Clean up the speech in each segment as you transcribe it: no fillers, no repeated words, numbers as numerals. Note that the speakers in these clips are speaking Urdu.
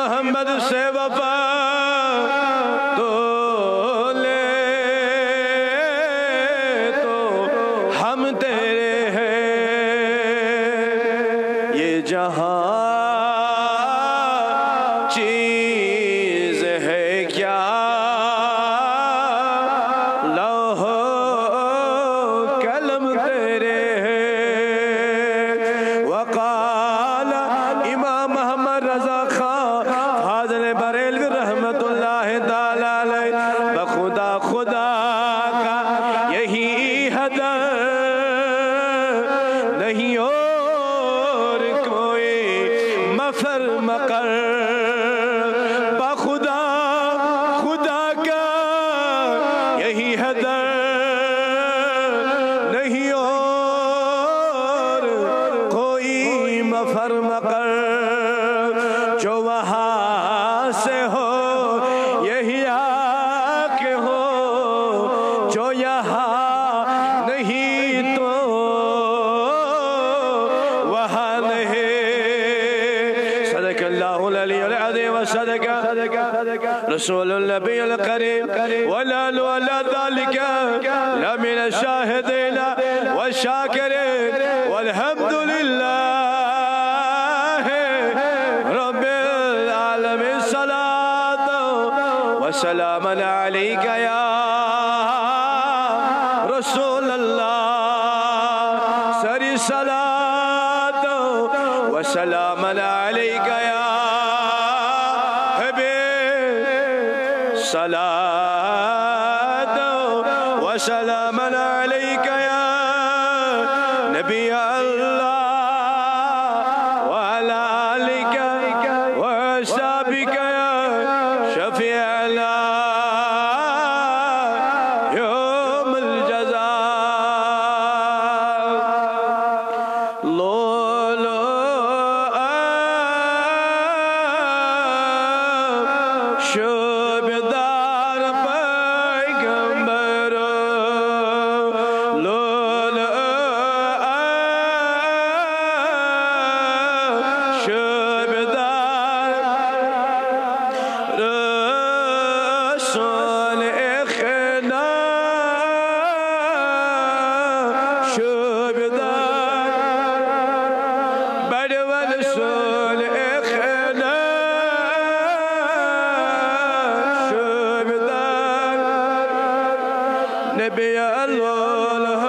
محمد سے وفا تو لے تو ہم تیرے ہیں یہ جہاں چیز ہے کیا نہیں اور کوئی مفر مقر بخدا خدا کا یہی حدر نہیں اور کوئی مفر مقر جو وہاں سے ہو یہی آ کے ہو جو یہاں نہیں تو وہاں نہیں صدق اللہ العلی العظیم وصدق رسول النبی الکریم والآل وعلى ذلك لمن الشاہدین والشاکرین والحمد للہ رب العالمین صلاة وسلام علیک یا رسول اللہ سری صلاة وسلام علیک یا حبیب صلاة وسلام علیک یا نبی اللہ وعلى آلک وصحبک یا شفیع اللہ نبی اللہ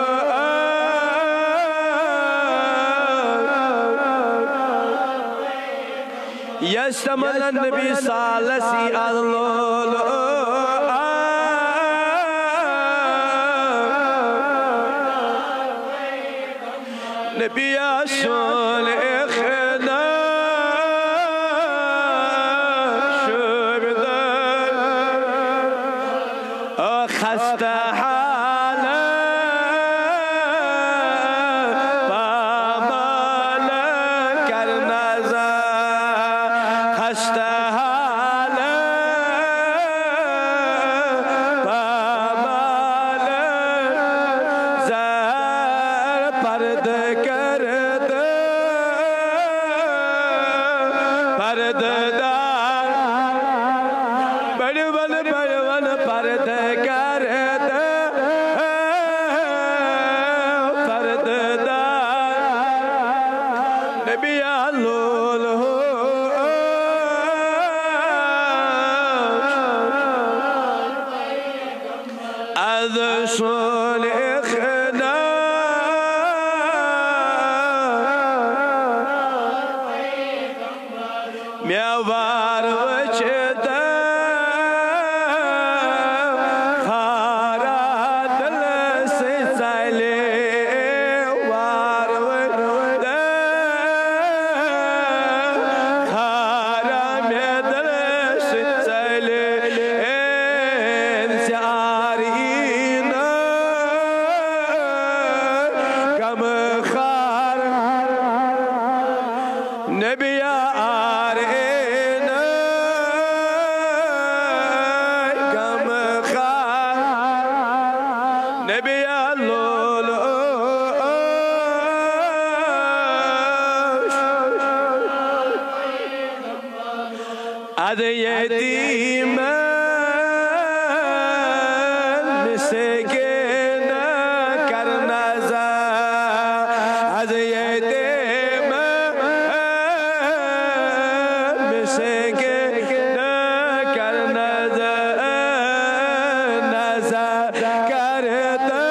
یستمل النبی سالسی اللہ نبی اصول اخنا خستہ حالا پامال کرنا زا خستہ حالا پامال زار پرد کرد پرد دار بڑون بڑون پرد کرد پرد دار نبی اللہ از سول اخنا میوار وچد خارا دل سے سائلے وار وچد خارا میں دل سے سائلے انسیارین کم خار نبی آرین از یتیم مسکین کرنا زا از یتیم مسکین کرنا زا نظر کرتا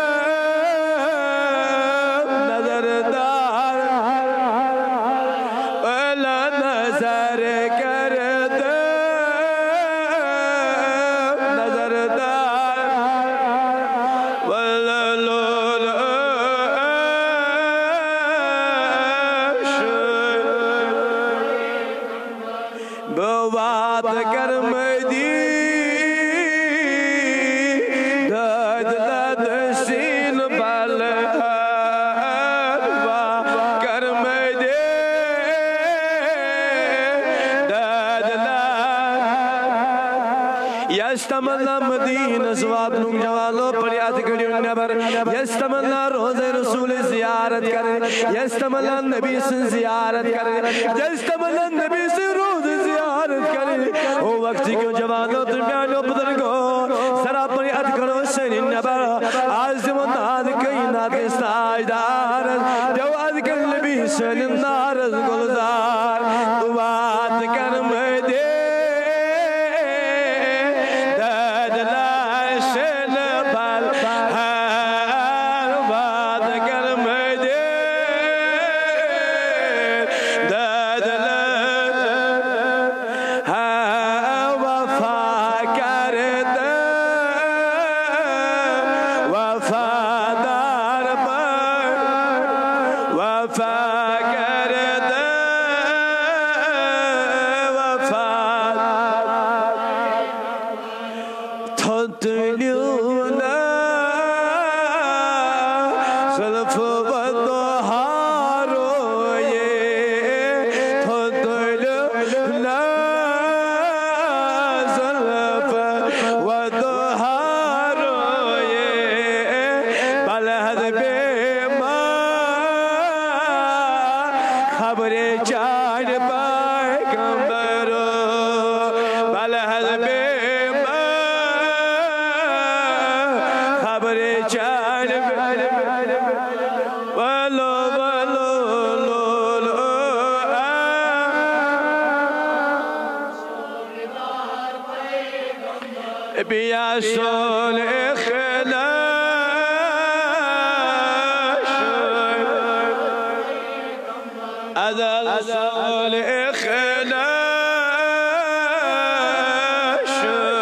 نظر دار ولا نظر کرتا نظر دار ولا لول بوات کرم دی داد لد سین بال کرم دی داد لد یستمنا مدینہ سواد لوگ جوانوں پریاد کریو نبر یستمنا روز رسول زیارت کرے یستمنا نبی سے زیارت کرے یستمنا نبی سے روز زیارت کرے او وقت کیوں جوانوں درمیانوں بزرگوں ذرا پریاد کرو سن نبر عظم و ناد کائنات ساجدار جو از کل نبی سن نارز گلزار دعات کرم دے بیا سول اخلاش ادل سول اخلاش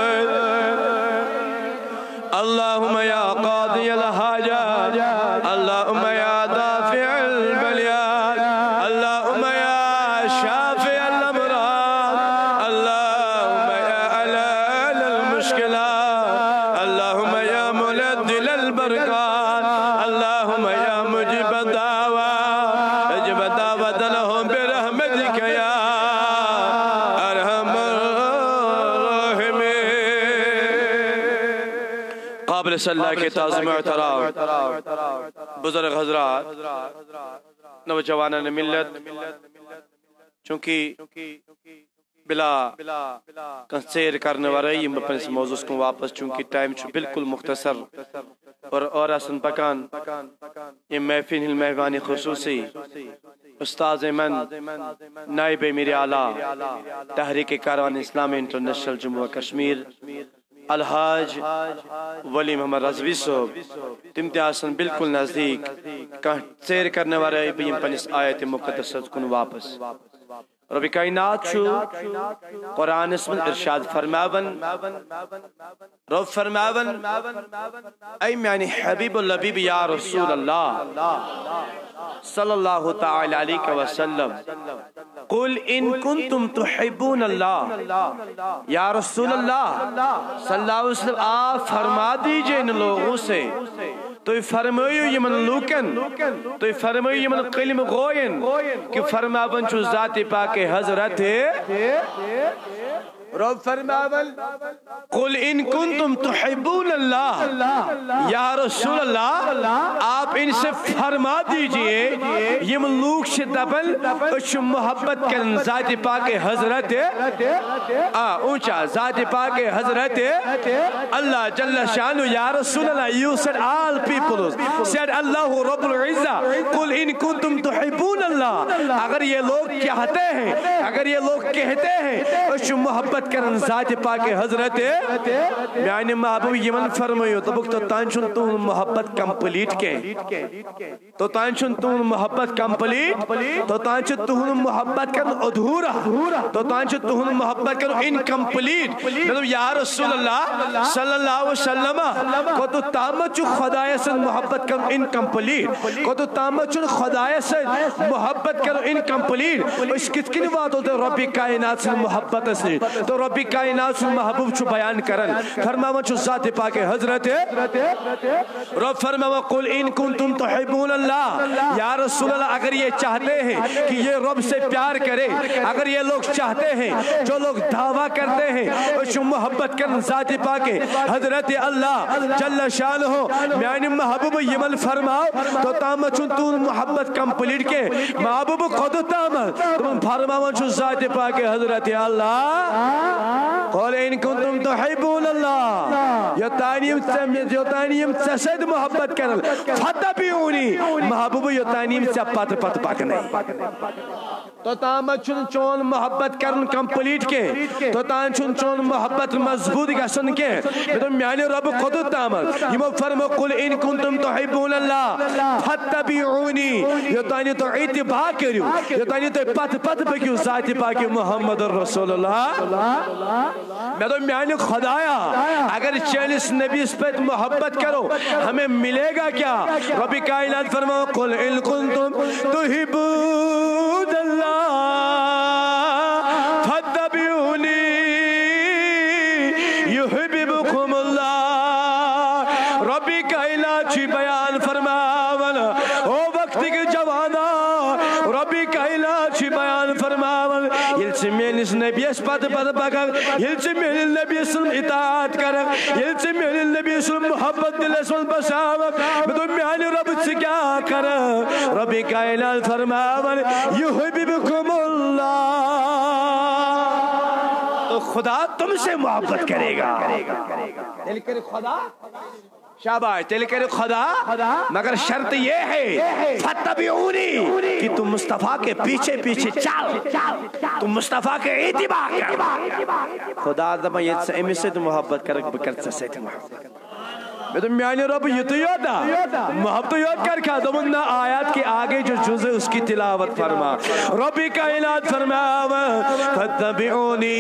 اللهم یا قاضی الحاجات اللهم یا دافع البلیات اللهم یا شافع الامراض اللهم یا علال المشکلات اللهم یا ملدل البرکات اللهم یا مجب الدعوات اجب دعوت لهم برحمتك یا ارحم الراحمین قابل صلی کے تعظیم احترام بزرگ حضرات نوجوانان ملت چونکہ بلا کنسیر کرنے والی اپنے موضوع کو واپس چونکہ ٹائم بالکل مختصر اور آسن پکان یہ محفل مہوانی خصوصی استاذ من نائب میرے اعلیٰ تحریک کاروان اسلامی انٹرنیشنل جموں کشمیر الحاج ولی محمد رضوی صاحب تم آسن بالکل نزدیک سیر کرنے والے پنس آیت مقدس کن واپس رب کائنات چھو قرآن اسم ارشاد فرماون رب فرماون اے میانی حبیب اللبیب یا رسول اللہ صلی اللہ تعالی علیہ وسلم قل ان کنتم تحبون اللہ یا رسول اللہ صلی اللہ علیہ وسلم آپ فرما دیجئے ان لوگوں سے تو فرمائیو یمن لوکن تو فرمائیو یمن قلم غوین کہ فرماون چھو ذات پاک حضرت رب فرماول قل ان کنتم تحبون اللہ، یا رسول اللہ آپ ان سے فرما دیجئے یم لوگ سے دبل اچھ محبت کرن ذات پاک حضرت اونچا ذات پاک حضرت اللہ جل شانہ. یا رسول اللہ you said all people said اللہ رب العزہ قل ان کنتم تحبون اللہ. اگر یہ لوگ کہتے ہیں، اگر یہ لوگ کہتے ہیں اچھ محبت کرن ذات پاک حضرت میانی محبوب یمن فرمائیو تبک تو تانچن تون محبت کمپلیٹ کے تو تانچن تون محبت کمپلیٹ تو تانچن تون محبت کرن ادھورا تو تانچن تون محبت کرن انکمپلیٹ. مطلب یا رسول اللہ صلی اللہ علیہ وسلم کو تو تامت چو خدای سے محبت کرن انکمپلیٹ کو تو تامت چو خدای سے محبت کرن انکمپلیٹ. اس کتنی بات ہوتے ربی کائنات سے محبت سے تو ربی کائنات سے محبوب چو بیان کرن فرماوا چو ذات پاک حضرت رب فرماوا قل ان کنتم تحبون اللہ. یا رسول اللہ اگر یہ چاہتے ہیں کہ یہ رب سے پیار کرے، اگر یہ لوگ چاہتے ہیں جو لوگ دعویٰ کرتے ہیں اس محبت کرن ذات پاک حضرت اللہ جل شانہ میانی محبوب یمن فرماؤ تو تامت چون تون محبت کمپلیٹ کے محبوب خود تامت تم فرماؤ چون ذات پاک حضرت اللہ قول ان کنتم تحبون اللہ یتانیم سسد محبت کرن فتبعونی محبوب یتانیم سے پت پک نہیں تو تامت چون محبت کرن کمپلیٹ کے تو تان چون محبت مضبوط گسن کے تو میانی رب خود تامت یہ فرمو قل ان کنتم تحبون اللہ فتبعونی یتانی تو اتباع کریو یتانی تو پت بکیو ذات پاک محمد رسول اللہ. میں تو میانی خدایا اگر چیلس نبی اس پر محبت کرو ہمیں ملے گا کیا؟ ربی کائنات فرماؤ قل ان کنتم تحبون اللہ فتبعونی یحببکم اللہ. ربی کائنات چی بیان فرماؤن او وقت کے جوانا ربی کائنات چی بیان فرماؤن یل سے میلس نبی اس پت بکر یل سے میل نبی اسلم اطاعت کرک یل سے میل نبی اسلم محبت دل اسلم بساوک میں تو میانی رب سے کیا کرک ربی کائنات فرماؤن یحببکم اللہ. تو خدا تم سے محبت کرے گا. دل کر خدا شاباش دل کر خدا مگر شرط یہ ہے فتبعونی کہ تم مصطفیٰ کے پیچھے چل تم مصطفیٰ کے اتباع کر. خدا دبا یہ سے امی سے تو محبت کرک بکر سے تو محبت میں تو میانی رب یہ تو یادا محبت یاد کر کھا دمنا آیات کے آگے جو جزء اس کی تلاوت فرما ربی کائنات فرما فتبعونی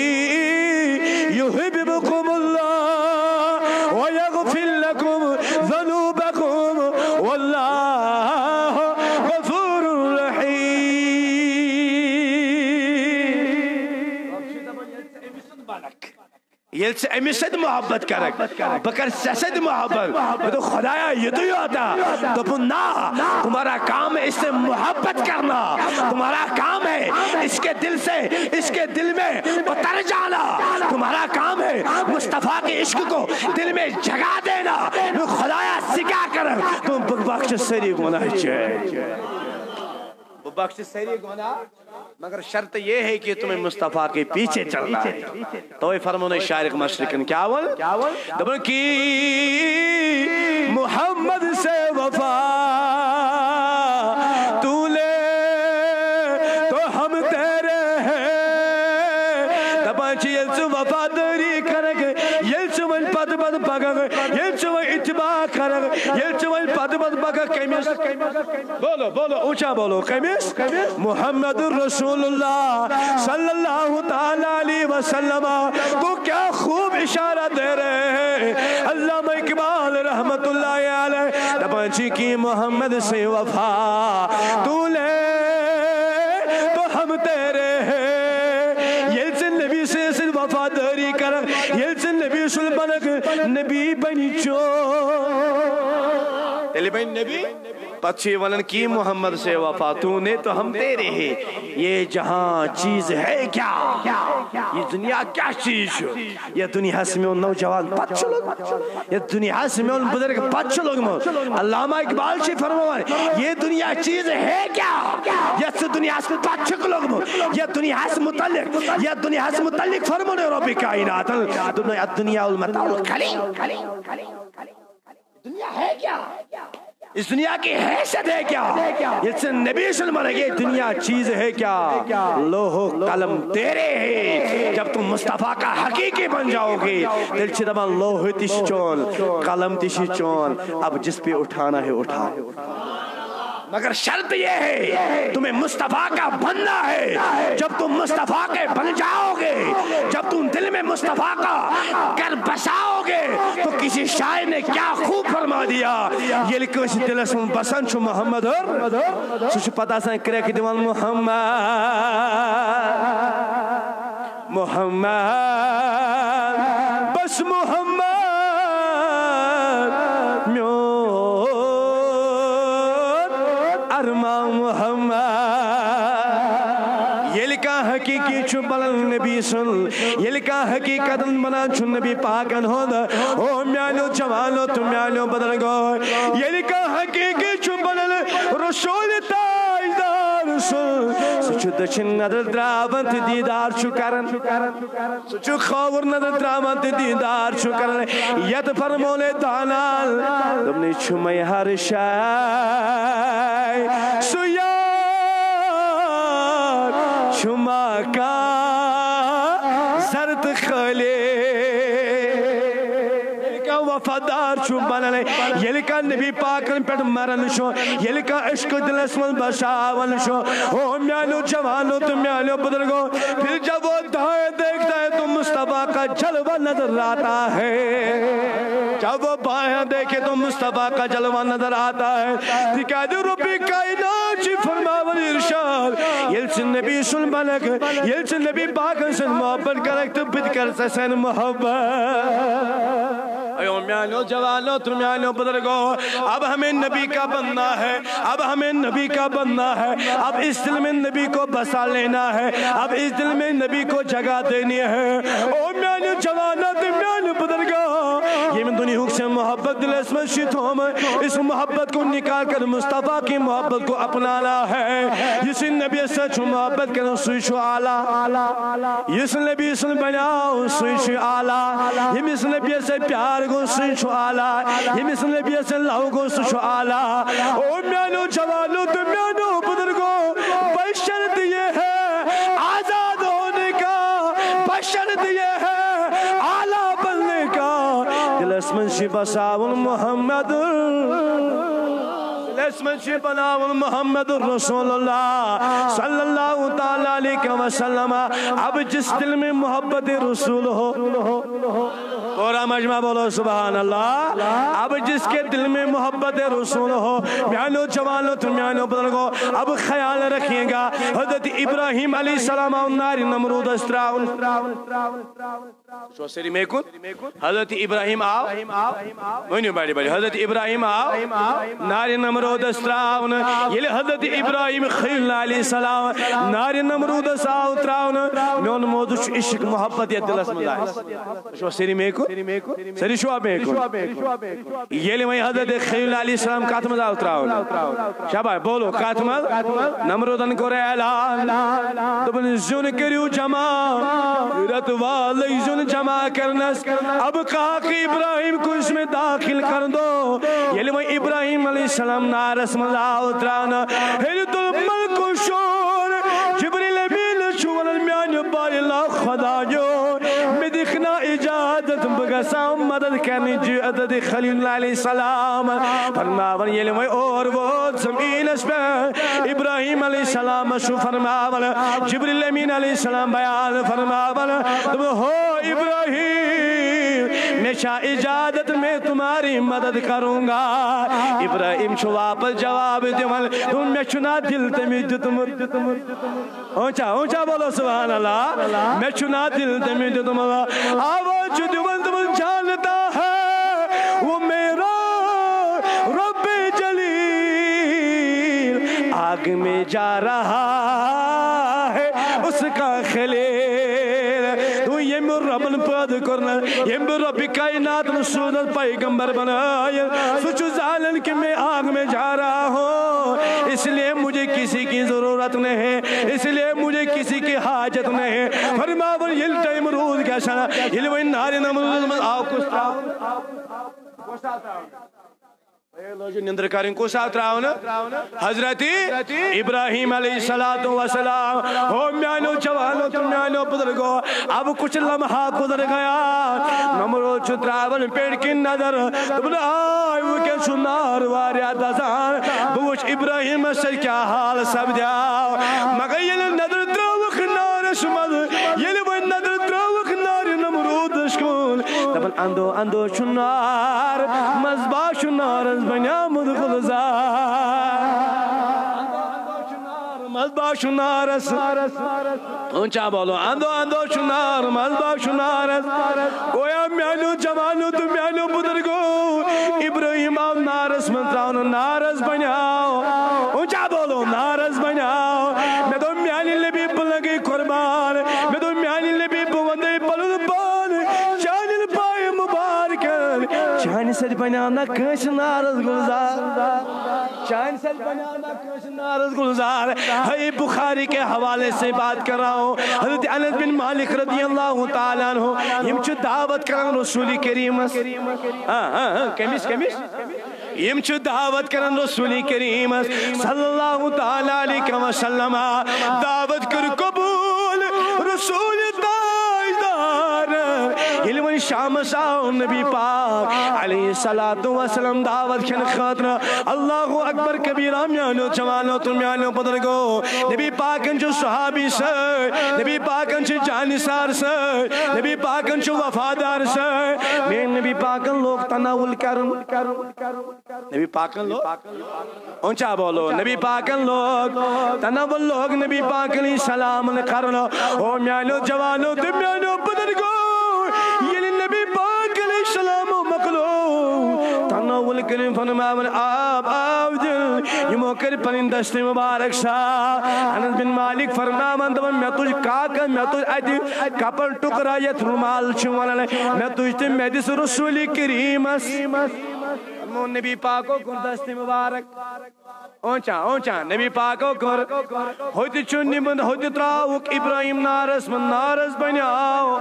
یحببکم اللہ ویغفر لکم ذنوبکم واللہ غفور رحیم. یہ سے امی سے محبت کرک بکر سسد محبت تو خدایا یہ تو ہوتا تو نا تمہارا کام ہے اس سے محبت کرنا تمہارا کام ہے اس کے دل سے اس کے دل میں اتر جانا تمہارا کام ہے مصطفیٰ کے عشق کو دل میں جگہ دینا. خدایا سکا کرک تم بخش سری گناہ چاہے بخش سری گناہ مگر شرط یہ ہے کہ تمہیں مصطفیٰ کے پیچھے چلنا ہے. تو یہ فرمانے شارق مشرقن کیا دبن کی محمد سے وفا تو لے تو ہم تیرے ہیں دبن چی یلچ وفاداری کرگ یلچ من پد پگگ یلچ من اتباع کرگ یلچ من پد پگگ کمیس بولو اونچا بولو کمیس محمد رسول اللہ صلی اللہ تعالیٰ علیہ وسلم تو کیا خوب اشارہ دے رہے ہیں. علامہ اقبال رحمت اللہ علیہ دبانچی کی محمد سے وفا تو لے تو ہم تیرے ہیں یہ سے نبی سے وفاداری کر یہ سے نبی سلبنک نبی بنی چو تیلی بین نبی پچھی ونن کی محمد سے وفا تو نے تو ہم تیرے ہیں یہ جہاں چیز ہے کیا یہ دنیا کیا چیز ہے یہ دنیا سے میں نوجوان پچھ لوگ یہ دنیا سے میں بزرگ پچھ لوگ علامہ اقبال سے فرمائے یہ دنیا چیز ہے کیا یہ دنیا سے پچھ لوگ یہ دنیا سے متعلق فرمانے رب کائنات دنیا المتاع القلیل دنیا ہے کیا اس دنیا کی حیثیت ہے کیا اس سے نبی صلی اللہ علیہ وسلم یہ دنیا چیز ہے کیا لوح و قلم تیرے ہیں جب تم مصطفیٰ کا حقیقی بن جاؤ گے دل چھ دبان لوح تش چون قلم تش چون اب جس پہ اٹھانا ہے اٹھا مگر شرط یہ ہے تمہیں مصطفیٰ کا بننا ہے جب تم مصطفیٰ کے بن جاؤ گے جب تم دل میں مصطفیٰ کا کر بساؤ گے تو کسی شاعر نے کیا خوب فرما دیا یہ لکھو اسی دل اسم بسن چھو محمد سوچ پتا سن کریک دیوان محمد بس محمد حقیقی چھو بلن نبی سن یہ لکھا حقیقت بنا چھو نبی پاکن ہون او میانو جوانو تو میانو بدل گو یہ لکھا حقیقی چھو بلن رسول تاجدار سن سچو دچن ندر درابنت دیدار چھو کرن سچو خور ندر درابنت دیدار چھو کرن ید فرمولے دانال تم نے چھو میں ہر شای سویا شما کا زرد خلے یہ لکھا وفادار چھو بنانے یہ لکھا نبی پاکن پیٹ مرن شو یہ لکھا عشق دل اسمن بشاون شو او میانو جوانو تو میانو بدرگو پھر جب وہ دائیں دیکھتا ہے تو مصطفیٰ کا جلوہ نظر آتا ہے جب وہ بائیں دیکھے تو مصطفیٰ کا جلوہ نظر آتا ہے دکھا دو ربی کائنات چی فرماون ارشاد یلچ نبی سن بنک یلچ نبی پاکن سن محبت کرک تو بد کر سن محبت ایو میانو جوانو تو میانو بدرگو اب ہمیں نبی کا بننا ہے اب ہمیں نبی کا بننا ہے اب اس دل میں نبی کو بسا لینا ہے اب اس دل میں نبی کو جگہ دینی ہے او میانو جوانو تو میانو بدرگو یہ من دنیا حق سے محبت دل اس میں شیطوں میں اس محبت کو نکال کر مصطفیٰ کی محبت کو اپنانا ہے جس نبی سے چھو محبت کرو سوئشو آلہ جس نبی سے بناؤ سوئشو آلہ یہ مس نبی سے پیار کو سوئشو آلہ یہ مس نبی سے لہو کو سوئشو آلہ او میانو جوانو تو میانو بدرگو بشرط یہ ہے آزاد ہونے کا بشرط یہ ہے آلہ بننے کا دل اسمن شی بساون محمد اسمن شی بناون محمد رسول اللہ صلی اللہ تعالیٰ علیہ وسلم اب جس دل میں محبت رسول ہو پورا مجمع بولو سبحان اللہ اب جس کے دل میں محبت رسول ہو میانو جوانو تو میانو بدرگو اب خیال رکھیے گا حضرت ابراہیم علیہ السلام ناری نمرود استراؤن شو سری میں کن حضرت ابراہیم آو وینیو بڑی بڑی حضرت ابراہیم آو ناری نمرود استراؤن یہ لئے حضرت ابراہیم خلیل علیہ السلام ناری نمرود استراؤن میون موضوع عشق محبت یا دل اسم دائیں شو سری میں کن سری شو آپ میں کن یہ لئے وہیں حضرت خلیل علیہ السلام کاتمد استراؤن شابہ بولو کاتمد نمرودن کو رہے اعلان دبن زون کریو جمع رت والی زون جمع کرنس اب کہا کہ ابراہیم کو اس میں داخل کر دو یہ لئے ابراہیم علیہ السلام نارسم اللہ اترانا حیرت الملک و شور جبریل امین شور المیان بار اللہ خدا جو میں دیکھنا اجادت بگسام مدد کرنی جو عدد خلیل علیہ السلام فرماون یہ لئے اور وہ زمین اس پہ ابراہیم علیہ السلام شو فرماون جبریل امین علیہ السلام بیان فرماون تم ہو ابراہیم میں شاہ اجادت میں تمہاری مدد کروں گا ابراہیم شو واپس جواب دیوال تم میں چنا دل تمید اونچا بولو سبحان اللہ میں چنا دل تمید آواز دیوال تم جانتا ہے وہ میرا رب جلیل آگ میں جا رہا ہے اس کا خلیل تو یم ربن پد کرنا یم رب کائنات رسول پیغمبر بنایا سوچ ظالن کہ میں آگ میں جا رہا ہوں اس لیے مجھے کسی کی ضرورت نہیں اس لیے مجھے کسی کی حاجت نہیں فرمایا یل ٹائم روز کیا شانا یل وہ ناری نمروز میں آو کس نندر کریں کو ساتھ راؤنا حضرت ابراہیم علیہ السلام ہو میانو جوانو تم میانو بزرگو اب کچھ لمحہ گزر گیا نمرود چھو تراون پیڑ کی نظر تم نے آئی وہ کہ سنار واریا دزان بوچھ ابراہیم سے کیا حال سب جاؤ مگر یہ نظر دروخ نار شمد یہ وہ نظر دروخ نار نمرود شکون تبن اندو شنار مزبا شنار بنیا مدخل زار مزبا شنارس اونچا بولو اندو شنار مزبا شنارس گویا میانو جوانو تو میانو بدرگو ابراہیم آو نارس منتراؤنو نارس بنیاؤ اونچا بولو نارس بنیاؤ میں تو میانی لبی بلنگی قربان میں تو میانی لبی بوندی پلد بان چانی پائے مبارکن چانی سج بنیانا کش نارس گلزار چانی سج بنیانا کش نارس گلزار ہے بخاری کے حوالے سے بات کر رہا ہوں حضرت انس بن مالک رضی اللہ تعالیٰ عنہ یم چھو دعوت کرن رسول کریم کمیس یم چھو دعوت کرن رسول کریم صلی اللہ تعالیٰ علیہ وسلم دعوت کر قبول رسول تاجدار علم شام ساؤ نبی پاک علیہ السلام دعوت کن خاطر اللہ اکبر کبیرہ میانو جوانو تم میانو بدرگو نبی پاکن جو صحابی سے نبی پاکن جو جانسار سے نبی پاکن جو وفادار سے میں نبی پاکن لوگ تناول کرن نبی پاکن لوگ اونچا بولو نبی پاکن لوگ تناول لوگ نبی پاکن سلام کرن او میانو جوانو تم میانو بدرگو یہ نبی پاک علیہ السلام مقلو تناول کرن فرماون آب دل یمو کر پنن دست مبارک سا انس بن مالک فرماون دم میں تجھ کاکا میں تجھ ادی کپڑ ٹکرا یت رومال چون میں تجھ تے میدس رسول کریم نبی پاکو دست مبارک اونچا نبی پاکو کر ہوتی چونی بند ہوتی تراؤک ابراہیم نارس بنیاؤ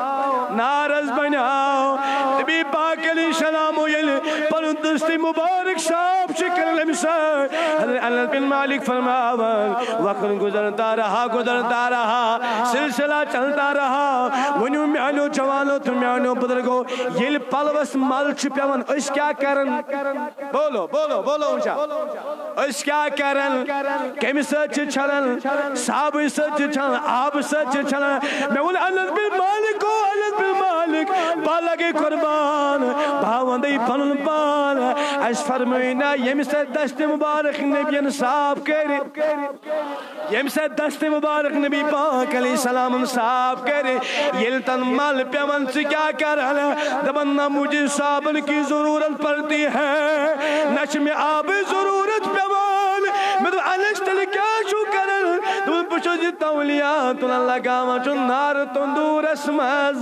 نبی پاک علیہ السلام پنن دست مبارک صاحب شکر لمسا حضرت انس بن مالک فرماون وقت گزرتا رہا سلسلہ چلتا رہا ونیو میانو جوانو تو میانو بدرگو یل پلوس مل چھپیون اس کیا کرن بولو اونچا اس کیا کرن کمی سچ چھلن صاحب سچ چھلن آب سچ چھلن میں بول انس بن مالک بالگی قربان بھاوندی پنن پان اس فرمائنا یم سے دست مبارک نبی صاحب کرے یم سے دست مبارک نبی پاک علیہ السلام صاحب کرے یل تن مال پیون سے کیا کرن دبن نہ مجھے صابن کی ضرورت پڑتی ہے نش میں آب ضرورت پیون میں تو انس تل کیا شو کرن تو پچھو جی تولیات اللہ گاما چو نار تندور اسمز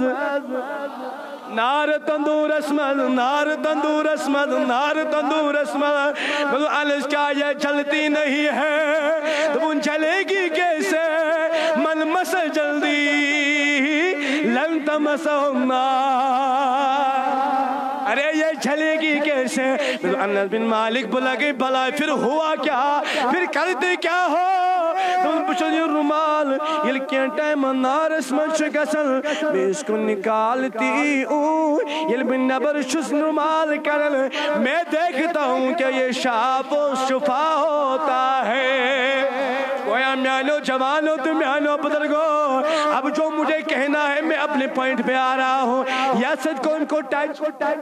میں تو انس کیا یہ چلتی نہیں ہے تو ان چلے گی کیسے من مس جلدی لن تمسہم ارے یہ چلے گی کیسے میں تو انس بن مالک بولا گئی بھلا پھر ہوا کیا پھر کرتے کیا ہو تم پوچھو یہ رومال یہ کیا ٹائم نارس من شکسل میں اس کو نکالتی ہوں یہ بن نبر شس رومال کرل میں دیکھتا ہوں کہ یہ شاپ و شفا ہوتا ہے گویا میانو جوانو تو میانو بدرگو اب جو مجھے کہنا ہے میں اپنے پوائنٹ پہ آ رہا ہوں یا سچ کو ان کو ٹائٹ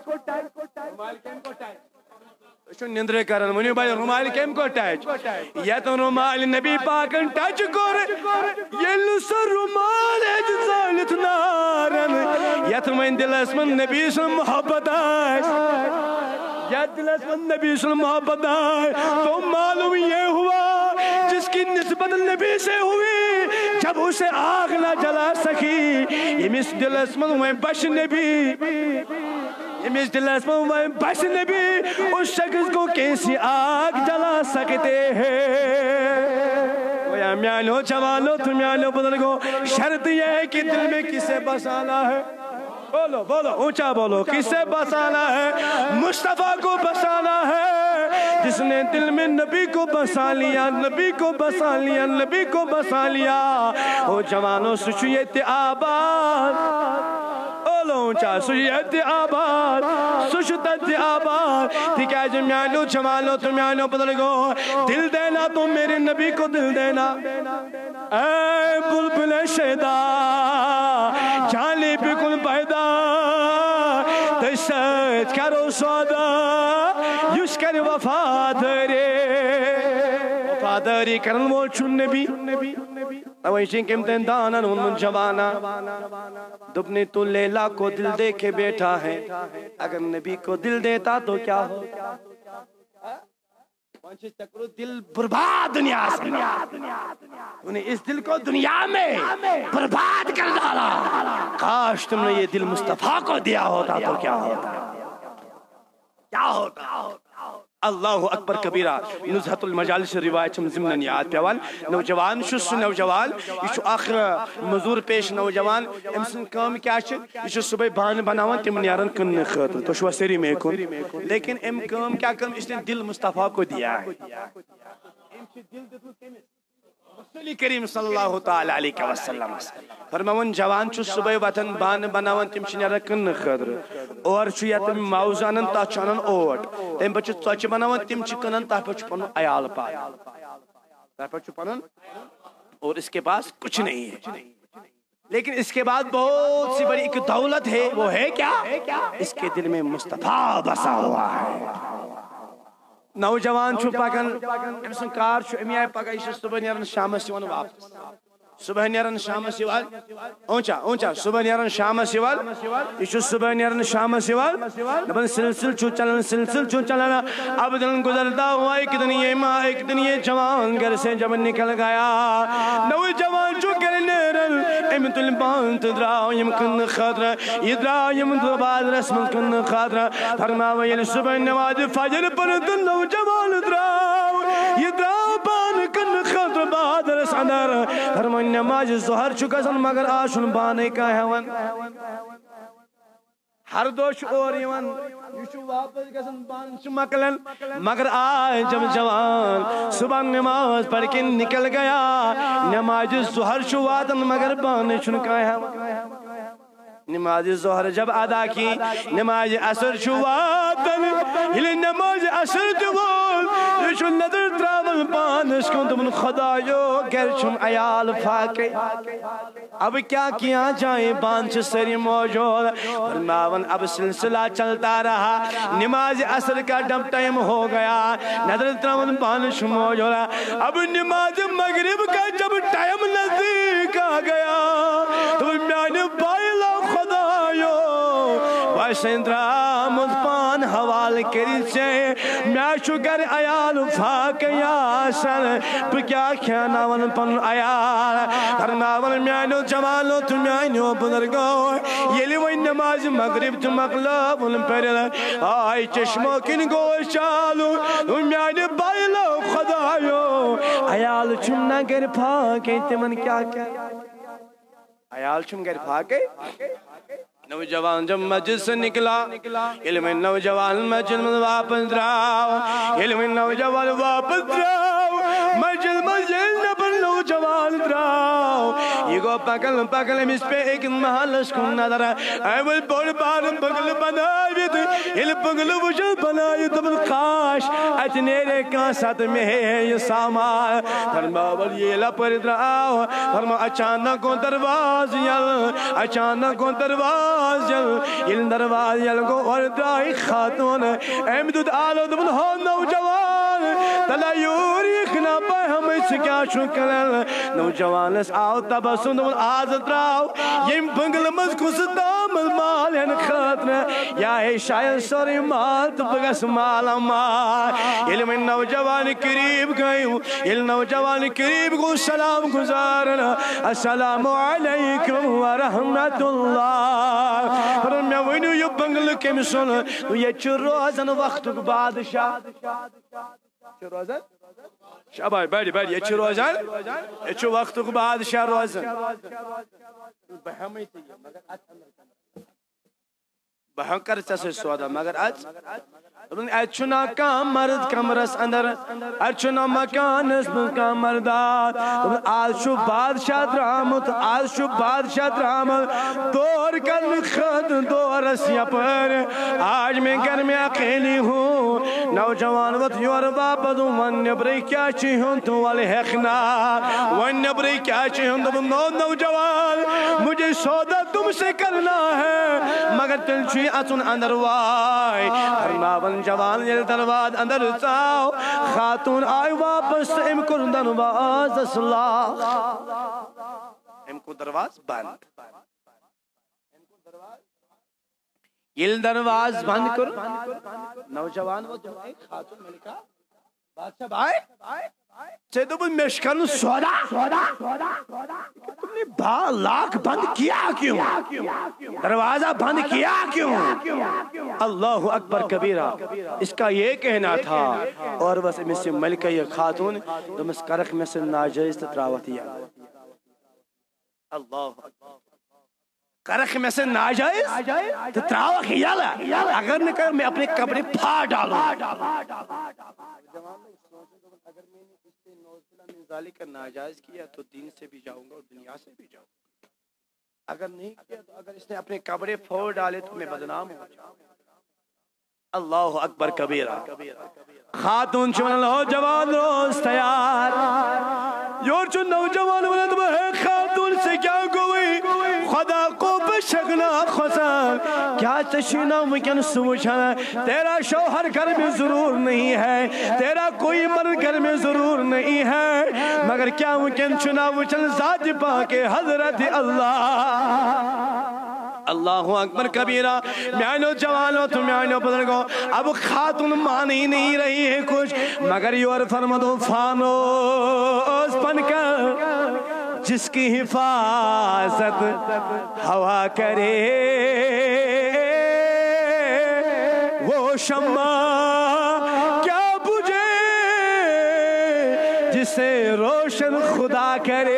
شو نندرے کرن منی بھائی رومال کیم کو ٹچ یا تو رومال نبی پاکن ٹچ کر یلو سر رومال اجزالت نارن یا تو من دل اسمن نبی سن محبت آئے یا دل اسمن نبی سن محبت آئے تو معلوم یہ ہوا جس کی نسبت نبی سے ہوئی جب اسے آگ نہ جلا سکی یمس دلس من وہ بش نبی یمس دلس من وہ بش نبی اس شخص کو کیسی آگ جلا سکتے ہیں میانو جوانو تمیانو بزرگو شرط یہ ہے کہ دل میں کسے بسانا ہے بولو بولو اونچا بولو کسے بسانا ہے مصطفیٰ کو بسانا ہے جس نے دل میں نبی کو بسا لیا نبی کو بسا لیا نبی کو بسا لیا او جوانو سچیت آباد بولو اونچا سچیت آباد سچیت آباد ٹھیک ہے میانو جوانو تمیانو بزرگو دل دینا تو میرے نبی کو دل دینا اے بلبل شیدا جالی بکل پیدا تشت کرو سودا یوش کر وفاداری وفاداری کرن وہ چون نبی اویشن کے امتحان ان جوانا دبنی تو لیلا کو دل دے کے بیٹھا ہے اگر نبی کو دل دیتا تو کیا ہو دل برباد دنیا سے انہیں اس دل کو دنیا میں برباد کر ڈالا کاش تم نے یہ دل مصطفیٰ کو دیا ہوتا تو کیا ہوتا کیا ہوتا اللہ اکبر کبیرہ نزہت المجالس روایت چم ضمن یاد پیوان نوجوان شس نوجوان یہ آخر مزور پیش نوجوان امسن کام کیا یہ صبح بان بناوان تم نیارن کن خاطر تو شو سری میں کن لیکن ام کام کیا کم اس نے دل مصطفیٰ کو دیا ہے رسول کریم صلی اللہ تعالی علیہ وسلم فرماون جوان چھ صبح وطن بان بناون تم چھ نیارن کن خاطر اور چھ یا تم موزانن تا چانن اوٹ تم بچ ژوچ بناون تم چھ کنن تا پچ پن عیال پا تا پچ پنن اور اس کے پاس کچھ نہیں ہے لیکن اس کے بعد بہت سی بڑی ایک دولت ہے وہ ہے کیا اس کے دل میں مصطفیٰ بسا ہوا ہے نوجوان چھو پاکن امسن کار چھو امی آئے پاکا یہ صبح نیرن شام سیوان واپس صبح نیرن شام سیوال اونچا اونچا صبح نیرن شام سیوال یہ صبح نیرن شام سیوال نبن سلسل چھو چلنا اب دن گزرتا ہوا ایک دن یہ ماں ایک دن یہ جوان گھر سے جب نکل گیا نوجوان چھو گر نیرن امت البان تدراو یمکن خاطر یدراو یمکن بعد رسم کن خاطر فرماو یل صبح نماز فجر پر دن نوجوان دراو یدراو بان کن خاطر بعد رس اندر فرماو نماز ظہر چکا سن مگر آشن بانے کا ہیون ہر دوش اور یون یشو واپس گسن بان چمکلن مگر آج جب جوان صبح نماز پڑھ کے نکل گیا نماز ظہر شواتن مگر بانے چنکا ہیون نماز ظہر جب ادا کی نماز عصر شواتن یلی نماز عصر دیوال یشو نظر تراول پانش کن تمن خدایو گر چون عیال فاقے اب کیا جائیں بانچ سری موجود فرماون اب سلسلہ چلتا رہا نماز عصر کا ڈب ٹائم ہو گیا نظر تراول پانش موجود اب نماز مغرب کا جب ٹائم نزدیک آ گیا تو میانے بائلہ خدایو واشندرا مدپان حوال کری چھے میں شکر عیال فاق یاسر بکیا کھیناون پن عیال فرماون میانو جوانو تو میانو بزرگو یلی وی نماز مغرب تو مغلب پرل آئی چشمو کن گوش چالو تو میانو بائلو خدایو عیال چم نہ گر پھاکے تمن کیا عیال چم گر پھاکے نوجوان جب مسجد سے نکلا علم نوجوان مسجد میں واپس دراو علم نوجوان واپس دراو مسجد نبر نوجوان دراو یہ گو پکل ہم اس پہ ایک محلش کن نظر اول بول بار پکل بنائی تھی یہ پکل وجل بنائی تھی خاش اچنیرے کا ساتھ میں ہے یہ سامان فرماول یہ لپر دراو فرما اچانک کو درواز یل اچانک کو درواز یل یہ درواز یل کو اور درائی خاتون احمدود آلو دبن ہو نوجوان تلایوری خنا پہ ہم اس کیا شکل نوجوان اس آو تبسن دبن آزد راو یم بنگل مز کس دام المال والن خاطر یا ہے شاید سوری مال تو بگس مالا مال یل میں نوجوان قریب گئیوں یل نوجوان قریب کو سلام گزارنا السلام علیکم ورحمت اللہ اور میں ونیو یہ بنگل کم سن یہ چھ روزن وقت بادشاہ چھ روزن شاباش بیٹھ بیٹھ یہ چھ روزن یہ چھ وقت بادشاہ روزن بہن کر چھ سودا مگر آج اچھنا کام مرد کمرس اندر اچھنا مکان اسم کا مردات آج شو بادشاہ درامت آج شو بادشاہ درامت دور کن خد دورس یا پر آج میں گھر میں اکیلی ہوں نوجوان وقت یور باپا دوں ون نبری کیا چی ہوں تو والے حقنا ون نبری کیا چی ہوں تو نوجوان مجھے سودا تم سے کرنا ہے مگر تل چی اتن اندر وائی ہرناون جوان یہ درواد اندر چاو خاتون آئی واپس ام کو دروازہ اصلاح ام کو دروازہ بند یہ دروازہ بند کر نوجوان وہ دعائے خاتون ملکہ بادشاہ بھائی سے تو مشکن سودا تم نے با لاکھ بند کیا کیوں دروازہ بند کیا کیوں اللہ اکبر کبیرہ اس کا یہ کہنا تھا اور بس میں سے ملکہ یہ خاتون تم اس کرخ میں سے ناجائز تراوتیا اللہ اکبر کرخ میں سے ناجائز تراوت کیا اگر نہ کر میں اپنے کپڑے پھاڑ ڈالوں اگر میں نے اس سے نوزلہ من ذالک ناجائز کیا تو دین سے بھی جاؤں گا اور دنیا سے بھی جاؤں گا اگر نہیں کیا تو اگر اس نے اپنے کپڑے پھوڑ ڈالے تو میں بدنام ہو جاؤں اللہ اکبر کبیرہ خاتون چون نوجوان روز تیار یور چون نوجوان ولد ہے خاتون سے کیا گوئی خدا کو بشکنا خسان کیا تشینا مکن سوچنا تیرا شوہر گھر میں ضرور نہیں ہے تیرا کوئی مرد گھر میں ضرور نہیں ہے مگر کیا مکن چنا وچن ذات پاک حضرت اللہ اللہ اکبر کبیرہ میانو جوانو تو میانو بزرگو اب خاتون مانی نہیں رہی ہے کچھ مگر یور فرمدو فانوس بن کر جس کی حفاظت ہوا کرے وہ شمع کیا بجھے جسے روشن خدا کرے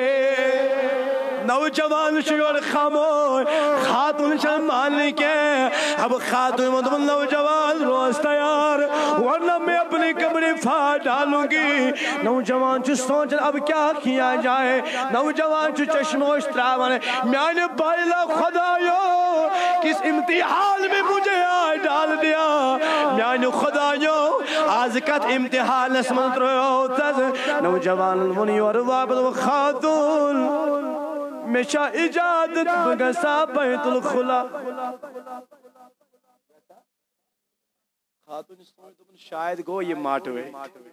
نوجوان شیور خاموش خاتون شرمان کے اب خاتون مدبن نوجوان روز تیار ورنہ میں اپنے کمرے پھاڑ ڈالوں گی نوجوان چو سوچ اب کیا کیا جائے نوجوان چو چشموش تراوانے میانے بائلہ خدایو کس امتحان میں مجھے آئے ڈال دیا میانے خدایو آزکت امتحان اسمت رہو نوجوان منی اور وابد خاتون میشا اجادت بگسا بیت الخلا خاتون شاید گو یہ ماٹوے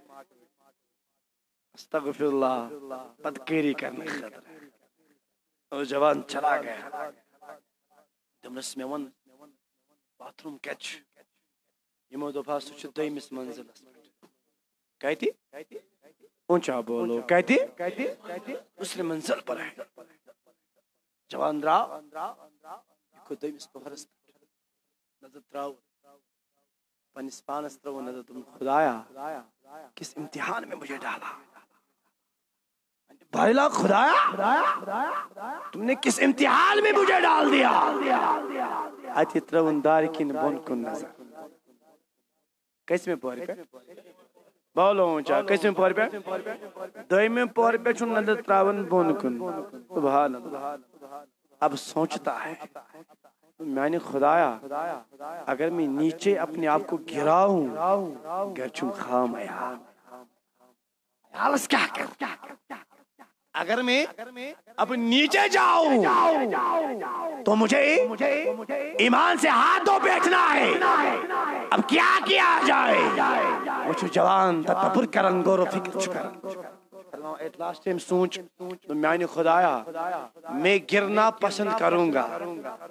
استغفر اللہ بدکیری کرنے خطر نوجوان چلا گیا دمرس میں ون باتروم کچ یمو دو پاس سوچ دیمس منزل کہتی اونچا بولو کہتی دوسرے منزل پر ہے جوان راو کو دیمس پہرس نظر تراو پنس پانس تراو نظر تم خدایا کس امتحان میں مجھے ڈالا بھائیلا خدایا تم نے کس امتحان میں مجھے ڈال دیا آتی تراون دار کی نبون کن نظر کیس میں پوری پہ بولو اونچا کیس میں پوری پہ دوئی میں پوری پہ چون نظر تراون بون کن سبحان اللہ اب سوچتا ہے میں نے خدایا اگر میں نیچے اپنے آپ کو گراؤں گرچوں خام آیا حالس کیا کر اگر میں اب نیچے جاؤں تو مجھے ایمان سے ہاتھوں بیٹھنا ہے اب کیا جائے وہ جوان تدبر کرن غور و فکر چکر ایٹ لاسٹ ٹائم سوچ تو میں نے خدایا میں گرنا پسند کروں گا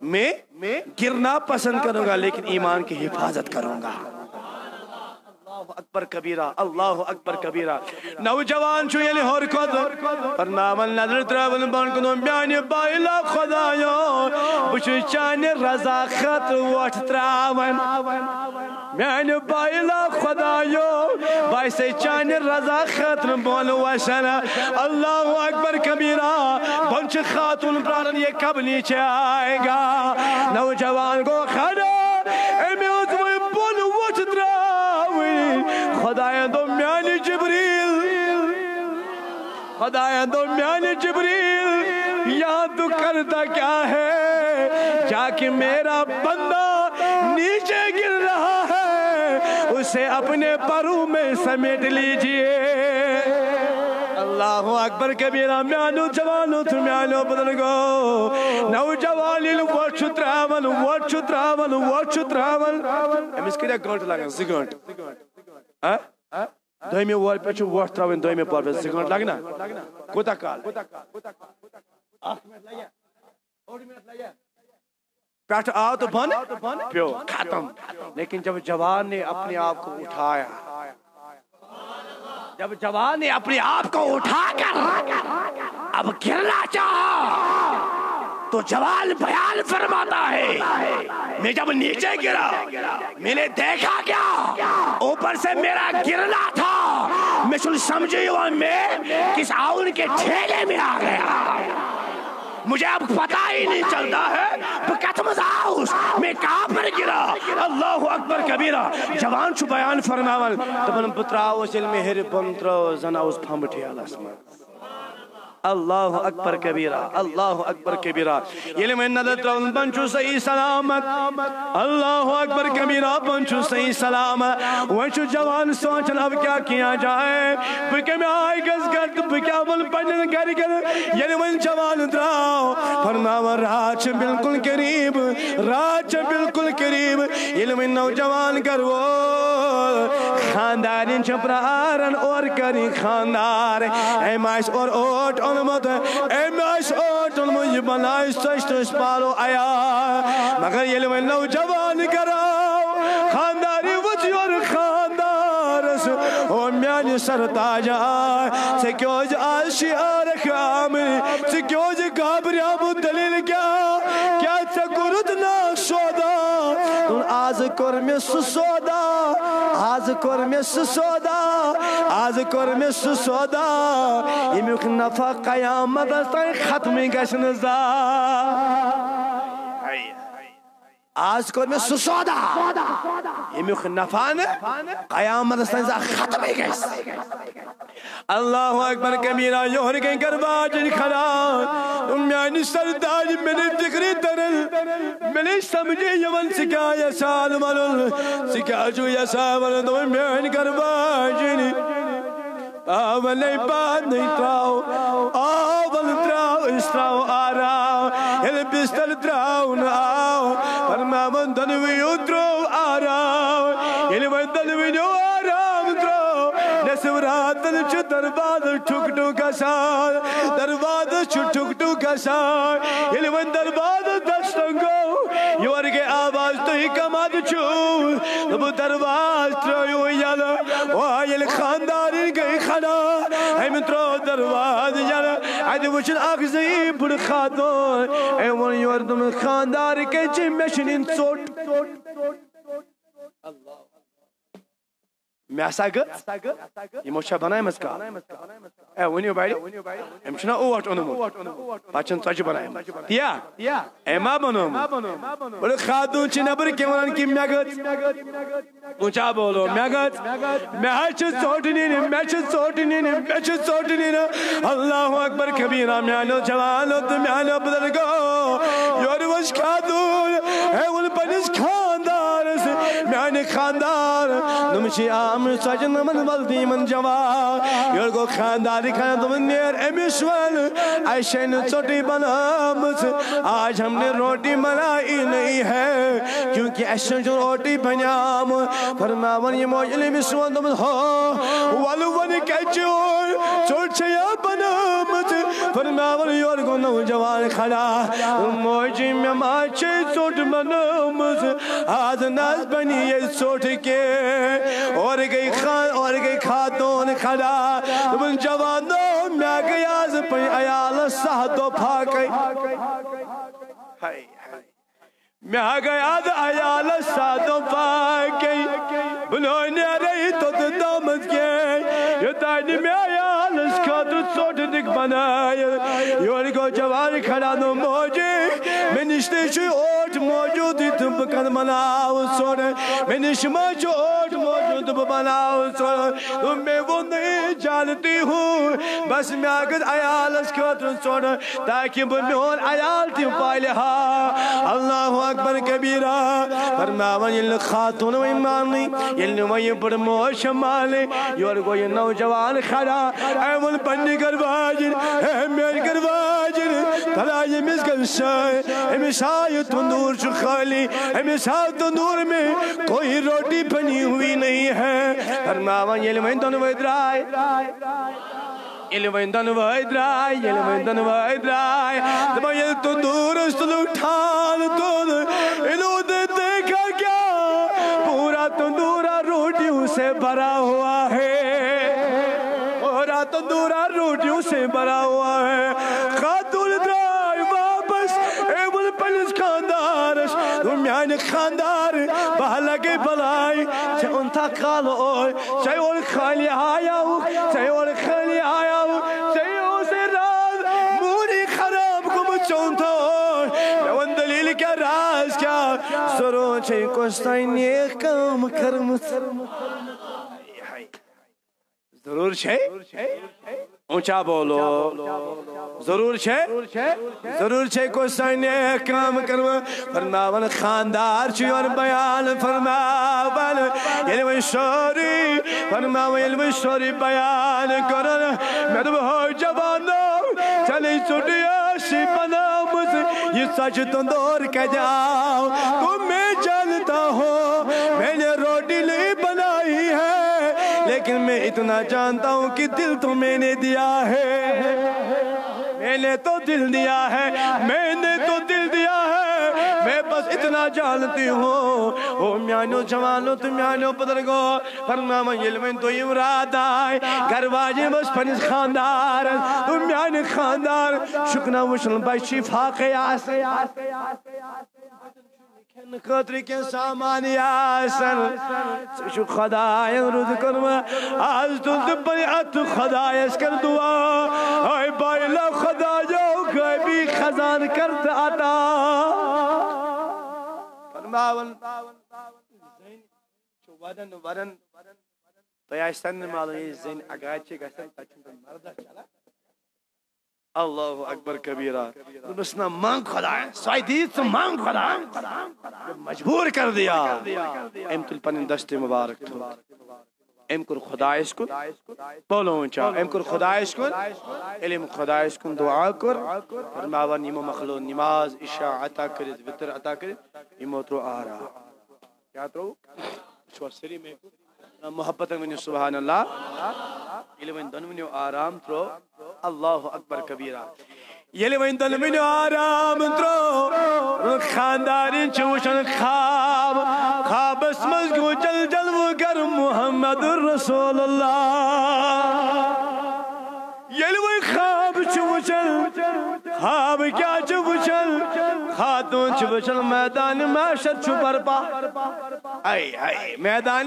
میں گرنا پسند کروں گا لیکن ایمان کی حفاظت کروں گا. اللہ اکبر کبیرہ، اللہ اکبر کبیرہ. نوجوان چھو یلی ہور کھود پرنامن نظر تراون بان کنو میانی بائلا خدایو بچو چانی رضا خط وٹ تراون میانی بائلا خدایو بائیسے چانی رضا خط بول وشن. اللہ اکبر کبیرہ. بنچ خاتون پرارن یہ کب نیچے آئے گا؟ نوجوان کو کھڑا امی اتوئی بول وٹ تراون خدایہ دو میانی جبریل، خدایہ دو میانی جبریل یہاں تو کرتا کیا ہے؟ جا کہ میرا بندہ نیچے گر رہا ہے اسے اپنے پروں میں سمیٹ لیجئے. اللہ اکبر کبیرہ. میانو جوانو تو میانو بدلگو نوجوانی وٹ چھو تراون وٹ چھو تراون وٹ چھو تراون. امس کیا گھنٹ لگن؟ 2 گھنٹ. دویمی وار پہ چھو وٹ تراون دویمی پار پہ 2 گھنٹ لگنا کوتا کال پیٹھ آؤ تو بن پیو ختم. لیکن جب جوان نے اپنے آپ کو اٹھایا، جب جوان نے اپنے آپ کو اٹھا کر اب گرنا چاہا تو جوان بیان فرماتا ہے میں جب نیچے گرا میں نے دیکھا کیا اوپر سے میرا گرنا تھا میں سن سمجھی ہوا میں کس آؤن کے ٹھیلے میں آ گیا. مجھے اب پتہ ہی نہیں چلتا ہے بکتمز آؤس میں کہاں پر گرا. اللہ اکبر کبیرہ. جوان چھو بیان فرماون تبن بتراؤس علم ہر بنتراؤ زناؤس پھمٹھی آلاسمان. اللہ اکبر کبیرہ، اللہ اکبر کبیرہ. علم ندت رون بنچو صحیح سلامت. اللہ اکبر کبیرہ. بنچو صحیح سلامت. وچو جوان سوچن اب کیا کیا جائے بکے میں آئی گز گرد بکیا بل پڑھن کر کر علم جوان دراؤ فرماوا راچ بالکل قریب، راچ بالکل قریب. علم نوجوان کرو خاندارین چپرارن اور کری خاندار ایمائش اور اوٹ علمت ایمائش اوٹ علمت یہ بنائش سشتش پالو آیا مگر یہ علم نوجوان کراؤ خانداری وچی اور خاندارس او میانی سرطاج آئے سکیوج آشی آرخ آمری سکیوج گابری آمو دلیل کیا تکرد نا سودا آز کرمی سودا آز کرمی سودا آز کرمی سودا یمیوک نفع قیامت استان ختمی گشن زا آز کرمی سودا یمیوک نفع قیامت استان زا ختمی گشن. اللہ اکبر کبیرہ. یور کے کرواجن کھڑا میانی سرداری میں نے ذکری ترل میں نے سمجھے یمن سکا یا سال ملل سکا جو یا سال ملل تو میانی کرواجن آول نہیں بات نہیں تراؤ آول تراؤ اس تراؤ آراؤ ہل بستر تراؤ ناؤ فرمامن دنوی اتراؤ آراؤ ہل دنوی جو آراؤ تراؤ نسوراتن چھ درباد ٹھک ٹھک سار درباد چھ ٹھک ٹھک سار ہل درباد دستنگو یور کے آواز تو ہی کماد چھو تب درباد ترائیو یالا وائل خانداری گئی خدا ہم ترو درباد یالا آدھ وچن آگزی بڑ خاتون ایوان یور تم خانداری کے چی میشنین سوٹ اللہ میں آسا گت یہ موچھا بنائے مسکا اے ونیو بائیڈی ہم چھنا اوٹ انمو پاچن تاج بنائے تیا اے ما بنو بڑے خاتون چی نبر کے ونان کی میگت اونچا بولو میگت میں ہچ سوٹنین میں چھ سوٹنین میں چھ سوٹنین. اللہ اکبر کبیرہ. میانو جوانو تو میانو بدل گو یور وش خاتون اے ون پنس خاندار سے میانی خاندار نمشی آم سجن من والدی من جوان یور کو خانداری خاندار من نیر امیشول ایشن چوٹی بنامت آج ہم نے روٹی بنائی نہیں ہے کیونکہ ایشن جو روٹی بنام فرماون یہ موجلی مسوان دمت ہو والو ونی کچور چوٹ چھیا بنامت فرماون یور گو نوجوان کھڑا موجی میں ماچے ژوٚٹ بنٲومٕژ آز ناز بنی یہ ژوٚٹ کے اور گئی خاتون کھڑا دوٚپُن جوانو مےٚ گٔے آز پنٕنۍ عیالس 7 دۄہ پھاکے مےٚ گٔے آز عیالس 7 دۄہ پھاکے بہٕ نہٕ نیرے توٚتہٕ تامَتھ کیٚنٛہہ یوٚتانۍ نہٕ مےٚ عیالس خٲطرٕ ژوٚٹ دِکھ بنٲیِتھ یورٕ گوٚو جوان کھڑا دوٚپ موجی مےٚ نِش تہِ چھُ اوٹ موجوٗدٕے تہٕ بہٕ کَتھ بناوٕ ژوٚٹ مےٚ نِش ما چھُ اوٹ موجوٗد تہٕ بہٕ بناوٕ ژوٚٹ دوٚپ مےٚ ووٚن نہٕ جانتی ہوں بس مےٚ گٔژھ عیالس خٲطرٕ ژوٚٹ تاکہِ بہٕ میون عیال تہِ پالہِ ہا اللہ اکبر کبیرہ فرماون ییٚلہِ نہٕ خاتون وۄنۍ ماننٕے ییٚلہِ نہٕ وۄنۍ یہِ بٔڑ موج چھےٚ ماننٕے یورٕ گوٚو یہِ نوجوان کھڑا أمۍ ووٚن پننہِ گرواجِنۍ ہے میٛانہِ گرواجِنۍ بھلا ییٚمِس گژھِ شاے أمِس ہا یہ تندور چھُ خالی أمِس ہا تندور میں کوئی روٹی بنی ہوئی نہیں ہے فرماون ییٚلہِ وۄنۍ دۄنوَے درٛاے ییٚلہِ وۄنۍ دۄنوَے درٛاے دَپان ییٚلہِ تندورس تُلُکھ ٹھان تُل اِنہوں دیکھا کیا پورا تندورا روٹیوں سے بھرا ہوا ہے پورا تندورا روٹیوں سے بھرا ہوا ہے خاتون درٛاے واپس ایوٚن پننِس خاندارس دوٚپ میٛانہِ خاندار بہٕ لگے بلاے ژےٚ اوٚنتھا کالہٕ اور ژےٚ اورٕ خالی آیاوُکھ ژےٚ اورٕ خالی آیاوُکھ ژےٚ اوسٕے رات موٗڈٕے خراب گوٚمُت ژےٚ اوٚنتھا اور مےٚ ووٚن دٔلیٖل کیٛاہ راز کیٛاہ ضروٗر چھے کۄس تانۍ نیک کٲم کٔرمٕژ ضروٗر چھے اونچا بولو ضرور چھے کۄس تانۍ نیک کٲم کٔرمٕژ فرماون خاندار چھُ یورٕ بیان فرماون ییٚلہِ وۄنۍ سورُے فرماون ییٚلہِ وۄنۍ سورُے بیان کوٚرُن مےٚ دوٚپ ہو جوانو ژےٚ ژوٚٹٕے ٲسی بنٲومٕژ یہ سچ تندور کتہِ آو تم میں جانتا ہوں میں نے روٹی نہیں بنائی ہے لیکن میں اتنا جانتا ہوں کہ دل تو میں نے دیا ہے میں نے تو دل دیا ہے میں بس اتنا جانتی ہوں او میانو جوانو تو میانو بزرگو فرماون ییٚلہِ وۄنۍ دوٚیِم رات آے گھر واجٮ۪ن بس پننِس خاندارس تو میانہِ خاندار شُکنا وٕچھُن بچہِ چھِ فاقے آسان کھٮ۪نہٕ خٲطرٕ کینٛہہ سامان آسان ژٕ چھُکھ خۄداین رُت کوٚرمُت آز تُل ژٕ پنٕنۍ اَتھٕ خۄدایس کر دعا اے بایلا خۄدایو غٲبی خزان کر تہٕ عطا فرماون زٔنۍ چھُ ودان تۄہہِ آسہِ سارنٕے معلوٗم ییٚلہِ زٔنۍ اگاد چھِ گژھان تتہِ چھُنہٕ تِم مردس چلان اللہ اکبر کبیرہ دوٚپُس نہ منٛگ خۄدایس سۄے دی ژٕ منٛگ خۄدایس مجبوٗر کر دیا أمۍ تُلۍ پنٕنۍ دستہِ مُبارک تھوٚد أمۍ کوٚر خۄدایس کُن بولو وٕنۍ أمۍ کوٚر خۄدایس کُن ییٚلہِ أمۍ خۄدایس کُن دعا کوٚر فرماون یِمو مۄکلٲو نِماز عشاء عطا کٔرِتھ وِتر عطا کٔرِتھ یِمو ترٛوو آرام کیٛاہ ترٛوو چھُوا سٲری محبتن ؤنِو سبحان اللہ ییٚلہِ وۄنۍ دۄنوٕنیو آرام ترٛوو اللہ اکبر کبیرہ ییٚلہِ وۄنۍ دۄنوٕنیو آرام ترٛوو خاندارٮ۪ن چھِ وٕچھان خواب خوابس منٛز گوٚو جل جلوٕ گر محمد رسول اللہ ییٚلہِ وۄنۍ خواب چھِ وٕچھان خواب کیٛاہ چھِ وٕچھان خاتون چھِ وٕچھان میدان محشر چھُ برپا میدان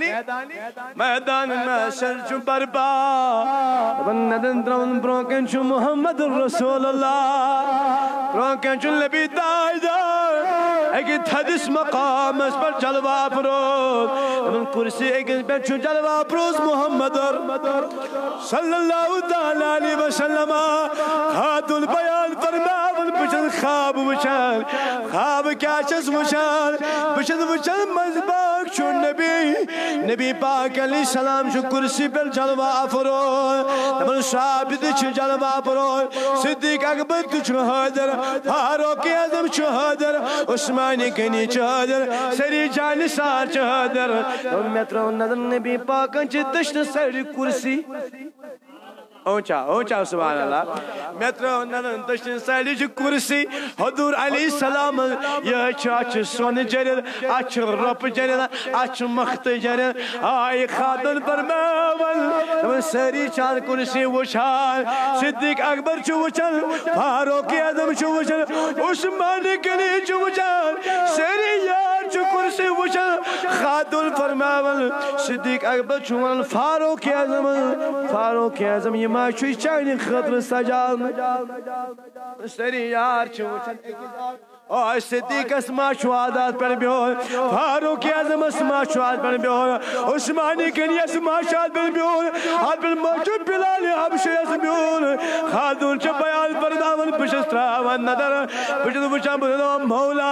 محشر چھُ برپا نظرن ترٛاوُن برٛونٛہہ کَنہِ چھُ محمد رسول اللہ برٛونٛہہ کَنہِ چھُ نبی تاجدار أکِس تھدِس مقامس پٮ۪ٹھ جلوٕ افروز کُرسی أکِس پٮ۪ٹھ چھُ جلوٕ افروز محمد صلی اللہ تعالیٰ علیہ وسلم خاتون بیان فرماون بہٕ چھَس خواب وٕچھان خواب کیٛاہ چھَس وٕچھان بہٕ چھَس وٕچھان منٛزٕ باغ چھُ نبی پاک علیہ السلام چھُ کُرسی پٮ۪ٹھ جلوٕ افروز دپان صحابہٕ تہِ چھِ جلوٕ افروز صدیق اکبر تہِ چھُ حٲضِر فاروق اعظم چھُ حٲضِر عثمان غنی چھُ حٲضِر سٲری جانہِ سار چھِ حٲضِر مےٚ ترٛٲو نظر نبی پاکن چھِ دٔچھنہٕ سایڈٕ کُرسی اونچا اونچا سبحان اللہ میں ترو نظر دشن سائڈ چھ کرسی حضور علیہ السلام یہ چھ سون جرد اچھ رپ جرد اچھ مخت جرد آئی خاتون فرماون سری چار کرسی وچھان صدیق اکبر چھ وچھان فاروق اعظم چھ وچھان عثمان غنی چھ وچھان سری یار چھ کرسی وچھان خاتون فرماون صدیق اکبر چھ وچھان فاروق اعظم یہ ما چھ چانہ خاطر سجان سری یار چھ وچھان اور صدیق اسما شہادات پر بیون فاروق اعظم اسما شہادات پر بیون عثمان غنی اسما شہادات پر بیون حضرت موجود بلال حبشی اس بیون خاتون چھ بیان پرداون بشس تراون نظر بشس وچھان بودن مولا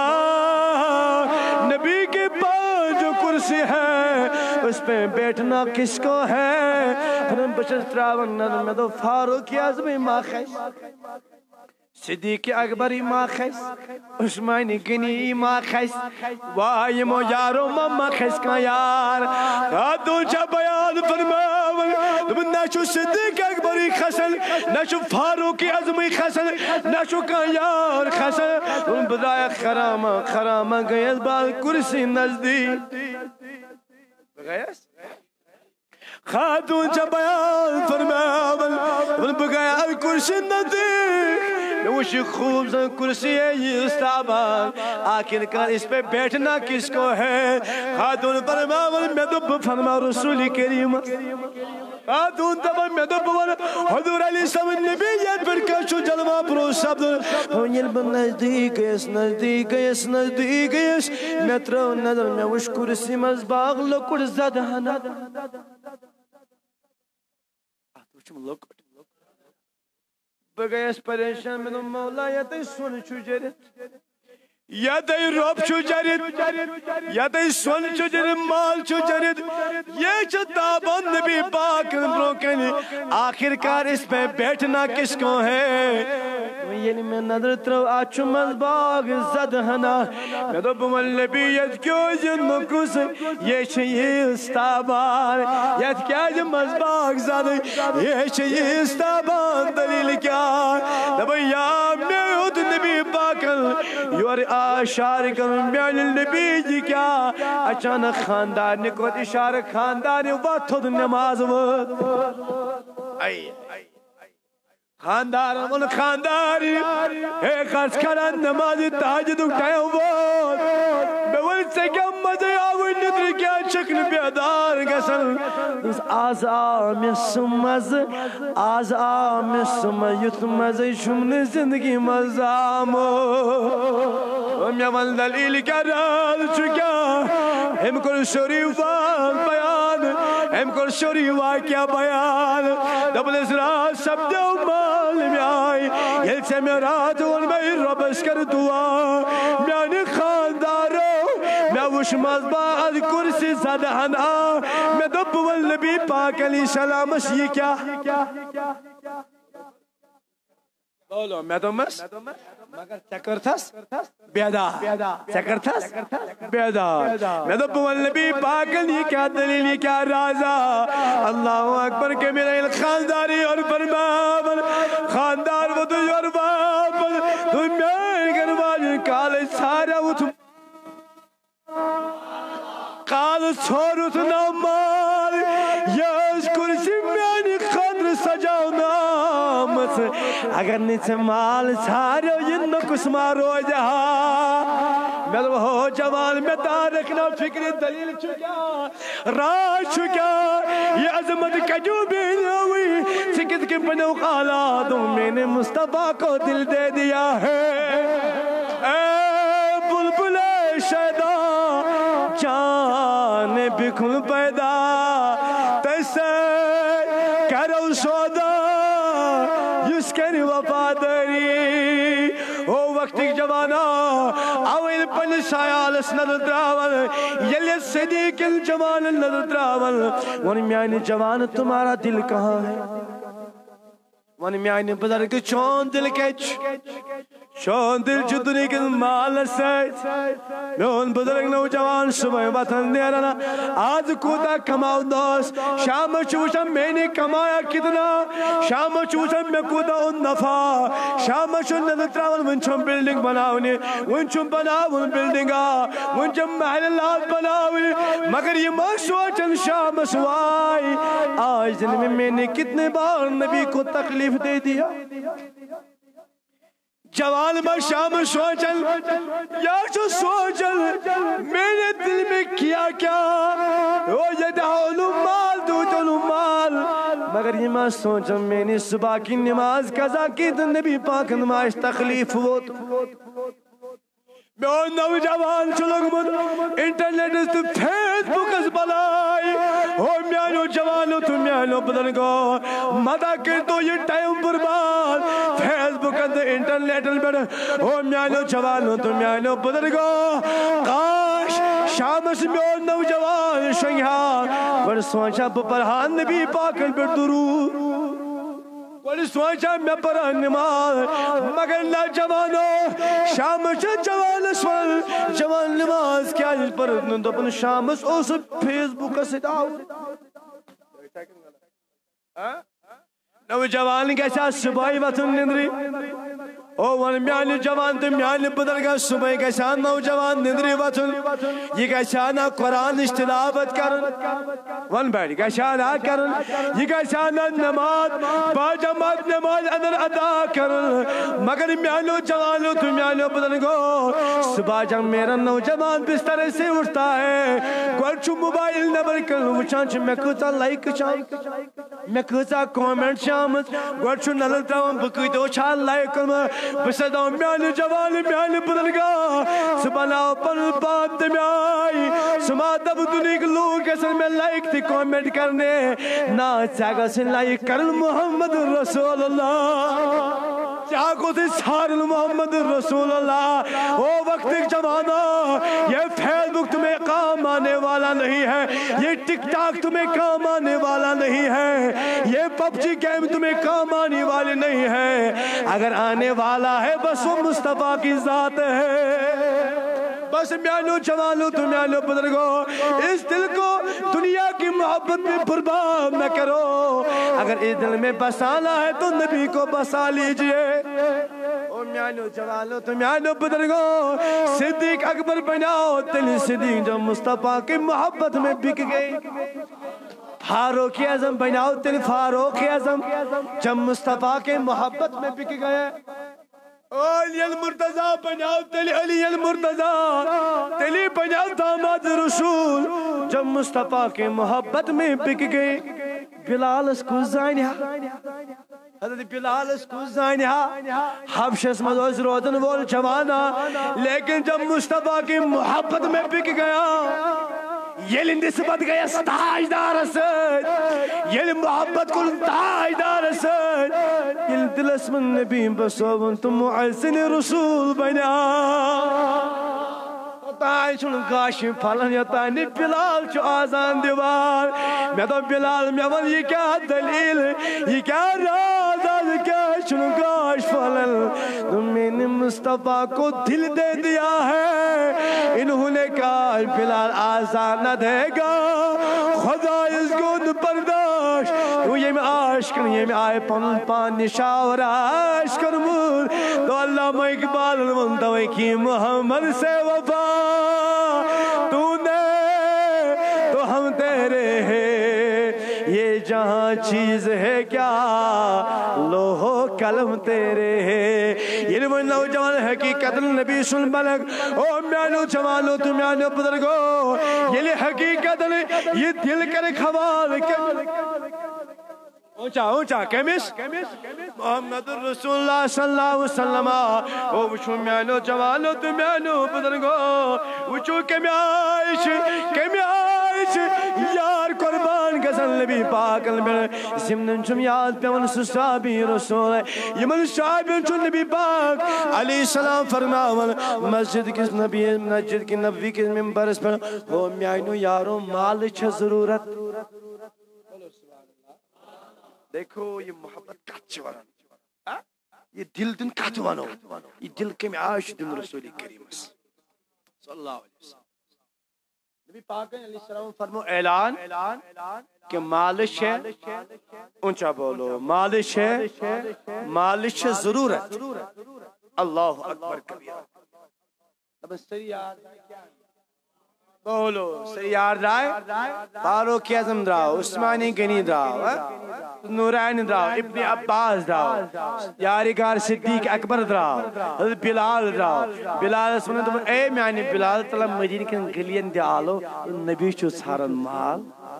نبی کے پاس جو کرسی ہے اس پہ بیٹھنا کس کو ہے پھر بشس تراون نظر میں تو فاروق اعظم ما خیش صدیق اکبر ما خیس عثمان غنی ما خیس واہ مو یارو ما خیس کا یار خاتون چھ بیان فرماون دبن نشو صدیق اکبر خسل نشو فاروق اعظم خسل نشو کا یار خسل تم بدایا خرامہ گیس بال کرسی نزدیک گیس خاتون چھ بیان فرماون بگایا کرسی نزدیک نوشی خوب زن کرسی ہے یہ استعبان آخر کار اس پہ بیٹھنا کس کو ہے خاتون فرماون میں تو فرما رسول کریم خاتون تبا میں تو بوانا حضور علیہ السلام نبیت پر کشو جلوہ پرو سبد ہونیل بن نزدیک گیس میں ترو نظر میں وش کرسی مزباغ لکڑ زدہنا بگیس پریشان میں مولا یا تی سن چھو جرد یا تی روب چھو جرد یا تی سن چھو جرد مال چھو جرد یہ چھو تابان نبی پاک بروکنی آخر کار اس پہ بیٹھنا کس کو ہے یعنی میں نظر ترو آچو مزباغ زدہنا میں تو بمال نبیت کیوں جنو کس یہ چھئی استابان یاد کیا جو مزباغ زد یہ چھئی استابان دلیل کیا دبا یا میعود نبی پاکل یور آشار کر میعن نبی جی کیا اچانک خاندار نکوت اشار خاندار وقت نماز وقت خاندار من خانداری اے خرچ کرن نماز تاجد اٹھائے ہوئے بول سے کیا مزے آوئی ندر کیا شکل بیدار گسن آز آمی سمز یت مزے شمن زندگی مزامو میں من دلیل کیا رال چکیا ہم کل شریف بیان ہم کل شریف کیا بیان دبل اسرا سب دو مال میں آئی یہ سے میرا دون میں ربش کر دعا میں خاندارو میں وش مزباغ کرسی زدہنا میں دب والنبی پاک علیہ السلام یہ کیا بولو میں تو مس مگر چکر تھس بیدا چکر تھس بیدا میں تو بول نبی پاکل یہ کیا دلیل یہ کیا رازا اللہ اکبر کے میرے خانداری اور فرمابل خاندار وہ تو اور بابل تو میں گرواج کالج سارا وہ تو کالج چھوڑو تو نمال یس کرسی میں خاندر سجاؤ نامت اگر نیچے مال سارے یہ نکس مارو جہاں میں تو ہو جوان میں تارکنا فکر دلیل چکا راج چکا یہ عظمت کجو بھی ہوئی سکت کے بنو خالادوں میں نے مصطفیٰ کو دل دے دیا ہے اے بلبل شیدا جان بکھن پیدا تیسے کرو سودا یس کری وفاداری او وقت جوانا اویل پن سایالس نظر دراول یلی صدیق الجوان نظر دراول ونی میانی جوان تمہارا دل کہاں ہے ونی میانی بزرگ چون دل کچ شون دل چھ دنیا کس مال سیت میون بزرگ نوجوان صبح وطن نیرنا آج کوتا کماؤ دوست شام چوشا میں نے کمایا کتنا شام چوشا میں کوتا ان نفع شام چون نظر تراول ونچم بلڈنگ بناونی ونچم بناون بلڈنگا ونچم محلات بناونی مگر یہ ماں سوچن شام سوائی آج دن میں نے کتنے بار نبی کو تکلیف دے دیا جوان میں شام سوچن یا جو سوچن میں نے دل میں کیا کیا او یدعونو مال دوتنو مال مگر یہ میں سوچن میں نے صبح کی نماز قضا کی تو نبی پاک نماز تکلیف ہو میں نوجوان چلوگمت انٹرنیٹ اس تو فیس بک اس بلائی او میانو جوانو تو میانو بدنگو مدہ کر تو یہ ٹائم برباد فیس بک اندر انٹرنیٹ پر او میانو جوانو تو میانو بدنگو کاش شام سے میانو نوجوان شنگھا پر سوچا بپرہان نبی پاکن پر درود ولی سوچا میں پر نماز مگر نہ جوانو شام سے جوان سوال جوان نماز کیا جس پر دپن شام اس فیس بک سے داؤ نوجوان کیسا صبح وطن نندری او ون میان جوان تو میان بدرگا صبح کیسا نوجوان نندری وطن یہ کیسا نا قرآن اشتلاوت کرن ون بیٹھ کیسا نا کرن یہ کیسا نا نماز باجماعت نماز اندر ادا کرن مگر میانو جوانو تو میانو بدرگو صبح جب میرا نوجوان بستر سے اٹھتا ہے گوڑچو موبائل نبر کرن وچانچ میں کتا لائک چاہم میں کتا کومنٹ شامت گوڑچو نلل تاؤں بکیتو چھال لائک کرم بسداؤں میانی جوانی میانی بدلگا سبناؤ پل بات میں آئی سما دب دنیا کے لوگ ایسے میں لائک تھی کومنٹ کرنے نا چاگا سے لائک کرن محمد رسول اللہ چاہو سے سارن محمد رسول اللہ او وقت ایک جوانا یہ فیس بک تمہیں کام آنے والا نہیں ہے یہ ٹک ٹاک تمہیں کام آنے والا نہیں ہے یہ پب جی گیم تمہیں کام آنے والی نہیں ہے اگر آنے والا ہے بس وہ مصطفیٰ کی ذات ہے بس میانو جوانو تو میانو بزرگو اس دل کو دنیا کی محبت میں برباد نہ کرو اگر اس دل میں بسانا ہے تو نبی کو بسا لیجئے او میانو جوانو تو میانو بزرگو صدیق اکبر بناؤ تلی صدیق جو مصطفیٰ کی محبت میں بک گئی فاروق اعظم بناؤ تلی فاروق اعظم جب مصطفیٰ کے محبت میں بک گئے علی المرتضی بناؤ تلی علی المرتضی تلی بناؤ داماد رسول جب مصطفیٰ کے محبت میں بک گئی بلال اس کو زانیہ حضرت بلال اس کو زانیہ حبشس مدوز رودن وول جوانا لیکن جب مصطفیٰ کی محبت میں بک گیا یہ نسبت گیا تاجدار سید یہ محبت کل تاجدار سید یہ دل اسم النبی بسوون تم محسن رسول بنا تائیں چھن گاشی پھلن یا تائیں بلال چھو آزان دیوار میں تو بلال میں ون یہ کیا دلیل یہ کیا راز آز کیا چھن گاش پھلن تمہیں نے مصطفیٰ کو دل دے دیا ہے انہوں نے کہا بلال آزان نہ دے گا خدا اس گود برداشت تو یہ میں عاشق یہ میں آئے پن پان شاور عاشق کرمون تو اللہ میں اقبال المنتوی کی محمد سے وفا تو نے تو ہم تیرے ہیں یہ جہاں چیز ہے کیا لوہ قلم تیرے ہیں یہ نوجوان حقیقت نبی سن بلگ او میانو جوانو تو میانو بزرگو یہ حقیقت یہ دل کر خواب اونچا اونچا کمیس محمد رسول اللہ صلی اللہ علیہ وسلم او وچو میانو جوانو تو میانو بزرگو وچو کمی آئیش یار قربان گزن نبی پاک المر زمنن چم یاد پیون سسابی رسول یمن صحابین چون نبی پاک علیہ السلام فرماون مسجد کس نبی مسجد کی نبی کس ممبرس پر او میانو یارو مال چھ ضرورت دیکھو یہ محبت کچھ ورن یہ دل دن کت ونو یہ دل کم آش دن رسول کریم صلی اللہ علیہ وسلم نبی پاک علیہ السلام فرمو اعلان کہ مالش ہے اونچا بولو مالش ہے مالش ضرورت اللہ اکبر کبیرہ بولو سیار رائے فاروق اعظم دراو عثمانی غنی دراو نورین دراو ابن عباس دراو یارگار صدیق اکبر دراو حضرت بلال دراو بلال سنن اے میانی بلال تعالی مدینہ کن گلین دی آلو نبی چھو سارن مال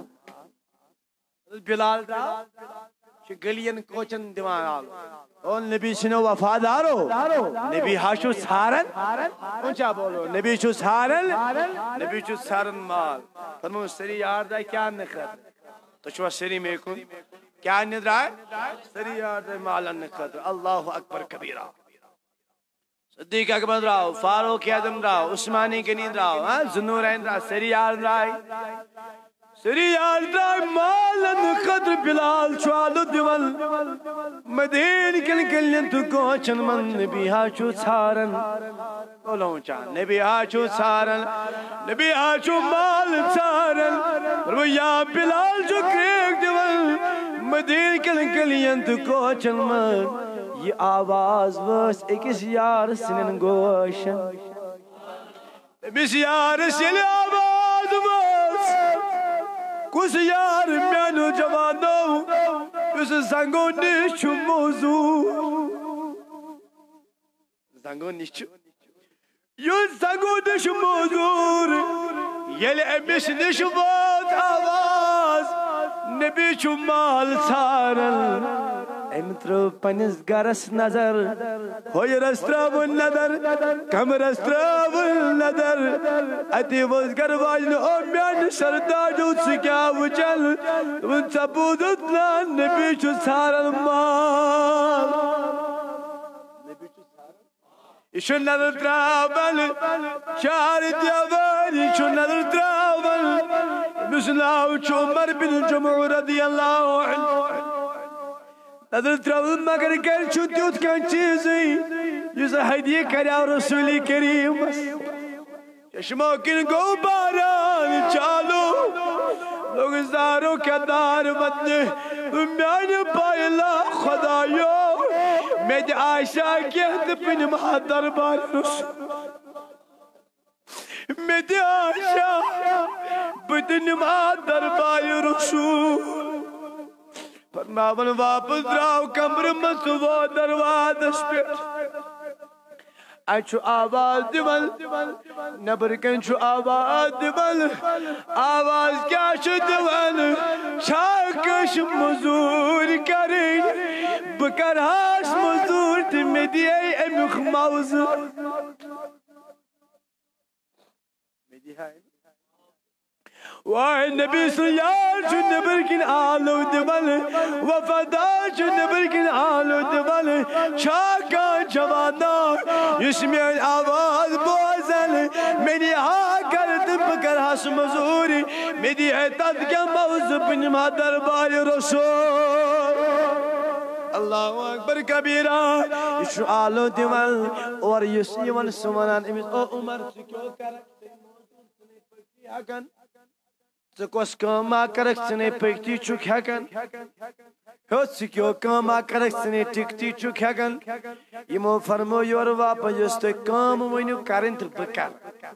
بلال دراو گلین کوچن دیوان آلو اور نبی سنو وفادارو نبی ہاشو سارن اونچا بولو نبی چھو سارن نبی چھو سارن مال فرمو سری یار دا کیا نخد تو چھو سری میں کن کیا ندرائے سری یار دا مالا نخد اللہ اکبر کبیرہ صدیق اکبر راو فاروق اعظم راو عثمانی غنی راو ذوالنورین راو سری یار راو سری یار راو مالن قدر بلال چوالو دیول مدین کل کلین تو کوچن من نبی ہاچو سارن بولو چاہ نبی ہاچو سارن نبی ہاچو مال سارن اور یا بلال جو کریک دیول مدین کل کلین تو کوچن من یہ آواز وس اکس یار سنن گوشن بس یار سن آواز وس کس یار میانو جوانو اس زنگو نیچو موضوع زنگو نیچو یو زنگو نیچو موضوع یل امس نیچو بات آواز نبی چو مال سارن امترو پنس گرس نظر ہوئی رستراون نظر کم رستراون نظر اتی وزگر واجن او میان سرداجو سکیا وچل ان سبودت لان نبی چو سارن مال ایشو نظر تراول شہر دیوان ایشو نظر تراول مسلاو چو عمر بن جمعہ رضی اللہ عنہ نظر تراول مگر کر چھو دیوت کن چیزی جسے حدیع کریا رسول کریم چشمہ کن گو باران چالو لوگ زارو کا دار مدنے میان پائلا خدایو میں دی عائشہ کہت پن مہا دربار رسول میں دی عائشہ بدن مہا دربار رسول فرماون واپس راو کمر مسو دروازش پر اچھو آواز دیول نبر کن چھو آواز دیول آواز کیا چھو دیول چھاکش مزور کریں بکرہاش مزور تمہیں دیئے امخ موزور واہ نبی سلیار چھو نبر کن آلو دیول وفادار چھو نبر کن آلو دیول چھاکا جوانا یسمیان آواز بوزل میری ہاں کرد بکر حس مزوری میری احتاد کیا موضوع بنما دربار رسول اللہ اکبر کبیرہ یسو آلو دیول اور یسیون سمانان امیز او عمر سکیو کرکتے موضوع کن سکوس کاما کرک سنے پکتی چک ہکن ہوت سکیو کاما کرک سنے ٹکتی چک ہکن یمو فرمو یور واپا جستے کام ونیو کرن تر بکر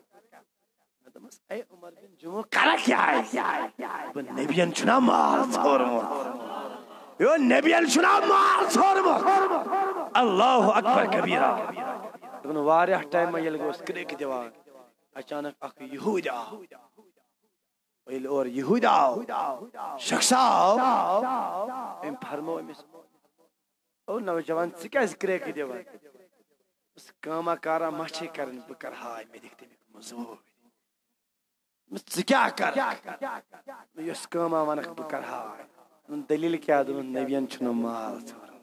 اے عمر بن جمعہ کرک کیا ہے نبیان چنا مال چھوڑمو یو نبیان چنا مال چھوڑمو اللہ اکبر کبیرہ واریہ ٹائم میں یلگو اس کرے کی دیوان اچانک اخ یہود آو اور یہود آو شخص آو ام فرمو امیس او نوجوان سکا ذکرے کی دیوان اس کاما کارا مچھے کرن بکر ہائی میں دیکھتے میں مزور مس سکا کر اس کاما ونک بکر ہائی دلیل کیا دو نبیان چھنو مال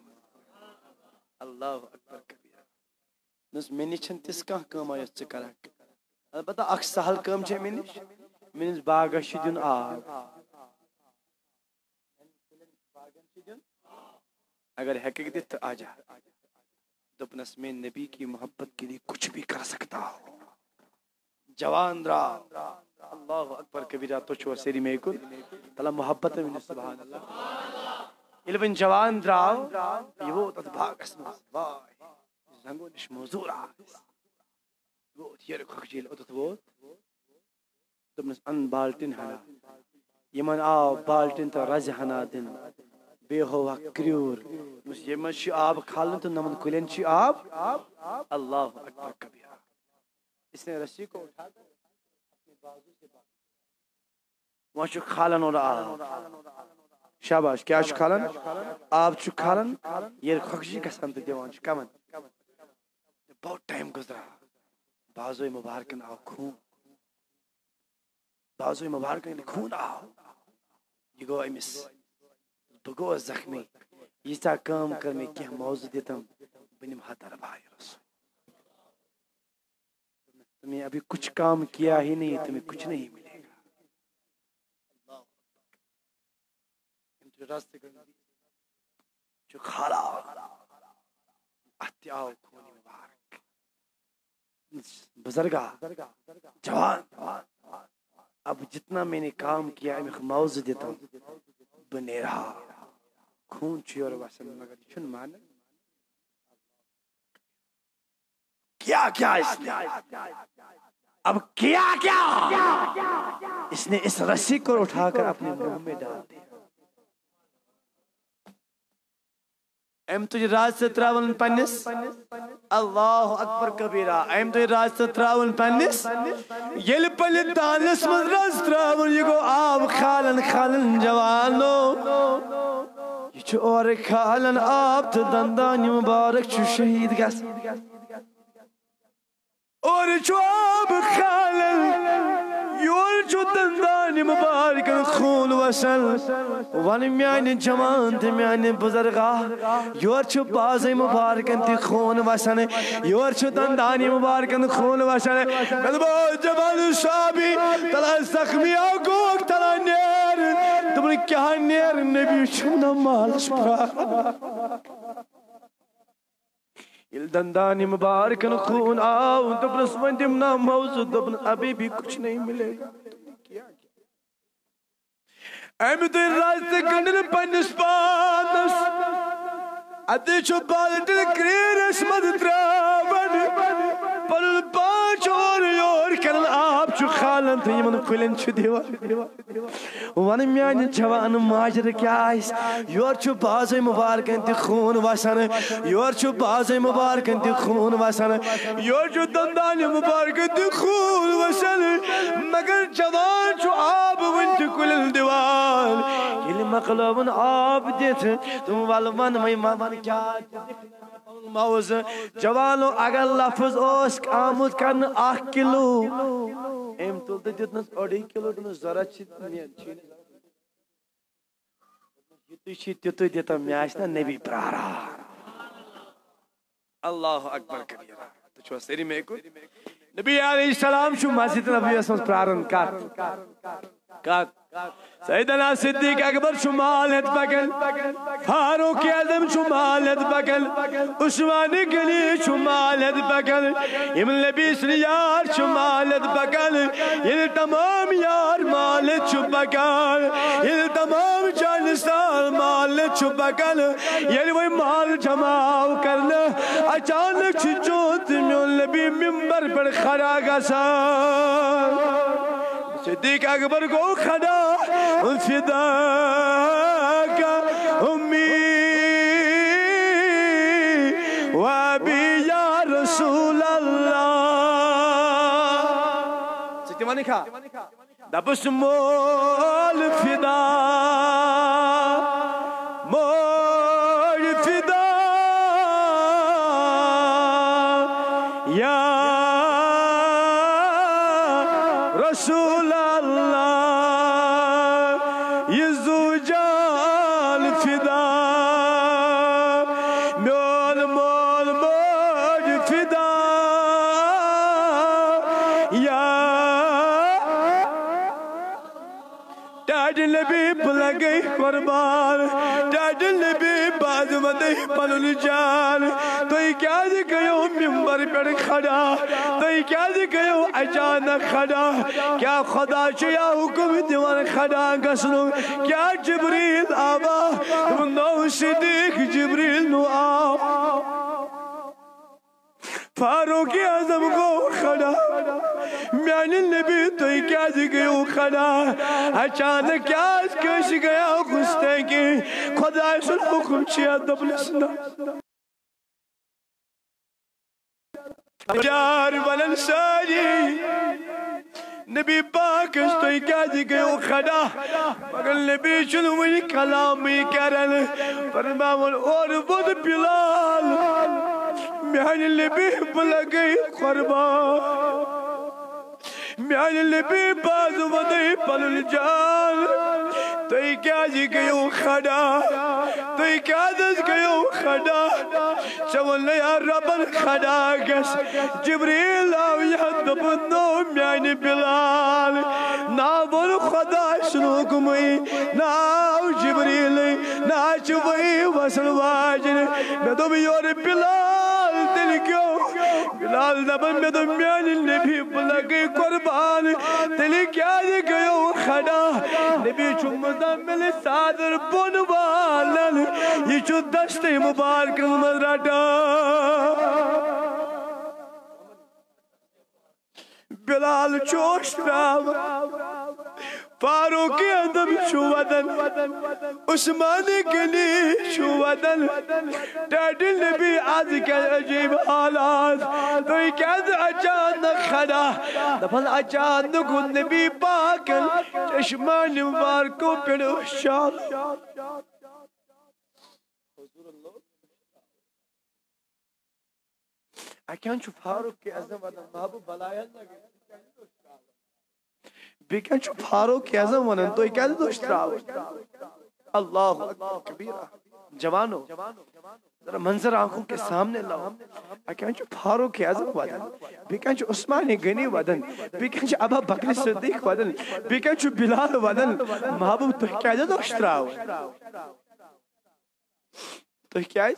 اللہ اکبر کبیرہ نس منی چھن تس کان کاما یس چکرہ البتہ اک سہل کام چھے منیش منس باغ شدین آب اگر حقیقت آجا دپنس میں نبی کی محبت کے لیے کچھ بھی کر سکتا ہو جوان را اللہ اکبر کبیرہ تو چھو سیری میں کل تلا محبت میں سبحان اللہ علم جوان راو یہ وہ تدباق اسم وائی زنگو نش موضوع رہا وہ یہ رکھو جیل ادت وہ دپنس ان بالٹن ہنا یمن آو بالٹن تا رز ہنا دن بے ہوا کریور یمن چی آب کھالن تو نمن کلین چی آب اللہ اکبر کبیرہ اس نے رسی کو اٹھا کر اپنے بازو سے وہاں چو کھالن اور آب شاباش کیا چو کھالن آب چو کھالن یہ خوشی کا سنت دیوان چو کمن بہت ٹائم گزرا بازوی مبارکن آو خون بازوی مبارکن خون آو یہ گو امس بگو زخمی یہ تا کام کر میں کیا موضوع دیتا بنیم حدر بھائی رسول تمہیں ابھی کچھ کام کیا ہی نہیں تمہیں کچھ نہیں ملے گا انتو راستے کرنے جو کھالا آتی آو کھونی مبارک بزرگا جوان اب جتنا میں نے کام کیا میں موضوع دیتا ہوں بنے رہا خون چیور واسن مگر چھن مان کیا کیا اس نے اب کیا اس نے اس رسی کو اٹھا کر اپنے منہ میں ڈال دیا ایم تجھے راج سے تراون پنس اللہ اکبر کبیرہ ایم تجھے راج سے تراون پنس یل پل دانس من راج تراون یہ گو آب خالن جوانو یہ چھو اور کھالن آب تو دندانی مبارک چھو شہید گس اور چھو آب کھالن یور چھو دندانی مبارک خون وصل ون میانی جوان تی میانی بزرگا یور چھو بازی مبارکن تی خون وصل یور چھو دندانی مبارکن خون وصل قلبو جوان صحابی تلا زخمی آگوک تلا نیر تمہیں کیا نیر نبی چھونا مالش پرا il دندانی مبارکن خون آؤ دبن سمجھم نا موضوع دبن ابھی بھی کچھ نہیں ملے گا ایم تو راستے کنڈن پنس پانس ادھے چھو بالٹن کریر اسمد ترابن پرل پانچ اور کرن آپ چھو خالن تھی من کلن چھو دیوا ون میان جوان ماجر کیا آئیس یور چھو بازی مبارکن تی خون واسن یور چھو بازی مبارکن تی خون واسن یور چھو دندانی مبارکن تی خون واسن مگر جوان چھو آب ون چھو کلن دیوان یہ مقلوبن آب دیت تم والمن من کیا موز جوانو اگر لفظ اوسک آمد کرن 1 کلو ایم تلتے دیتنس 2.5 کلو دنس ضرورت چھت تیتو دیتا میاشنا نبی پرارا اللہ اکبر کبیرہ تو چھو سیری میں کو نبی علیہ السلام شو مسجد نبی اسمس پرارن کات سیدنا صدیق اکبر شمالت بگل فاروق اعظم شمالت بگل عثمان گلی شمالت بگل ابن لبیس یار شمالت بگل یہ تمام یار مالت بگل یہ تمام جانستان مالت بگل یہ وہی مال جمع کرنا اچانک چوت میون نبی ممبر پر کھڑا گسا صدیق اکبر کو کھڑا فداک امی و ابی یا رسول اللہ سیدی مانی کھا دبس مول فدا مول فدا یا رسول اللہ یزو جال فدا مول مول مول فدا یا ڈیڈ نبی بلگئی قربان ڈیڈ نبی باز ودے پنن جان تو کیا گیو ممبر پر کھڑا تو کیا گیو اچانک کھڑا کیا خدا چیا حکم دیوان کھڑا گسنو کیا جبریل آبا نو صدیق جبریل نو آو فاروق اعظم کو کھڑا میانے نبی تو کیا گیو کھڑا اچانک کیا کش گیا گستے کی خدا سن حکم چیا دبلسنا جار والانسانی نبی پاک اس تو کیا گیو کھڑا مگر نبی چنوی کلامی کرن فرماون اور بود بلال میانے نبی بلگئی قربان میانے نبی باز ودے پنن جان تو کیا گیو کھڑا تو کیا گیو کھڑا چون یا ربن کھڑا گس جبریل آو یا دبنو میانے بلال ناول خدا سنوکمی ناو جبریل ناچوئی وصل واجن میں دو بیور بلال دل کیوں بلال دبن میں دو میانے نبی بلگئی قربان دل کیا گیو کھڑا نبی چمدہ مل صادر بنوالن یہ چو دست مبارک مرادا بلال چوش راو فاروق اعظم شو ودن عثمان گلی شو ودن ڈیڈی نبی آج کیا عجیب حالات تو کیا اچانک کھڑا دفن اچانک نبی پاکن چشمان مبارکو پڑو شان اکیان چو فاروق اعظم ودن محبوب بلائن لگے بیکن چو فاروق اعظم ونن تو کیا دوست راو اللہ کبیرہ جوانو ذرا منظر آنکھوں کے سامنے لاؤ بیکن چو فاروق اعظم ودن بیکن چو عثمان غنی ودن بیکن چو ابا بکر صدیق ودن بیکن چو بلال ودن محبوب تو کیا دوست راو تو کیا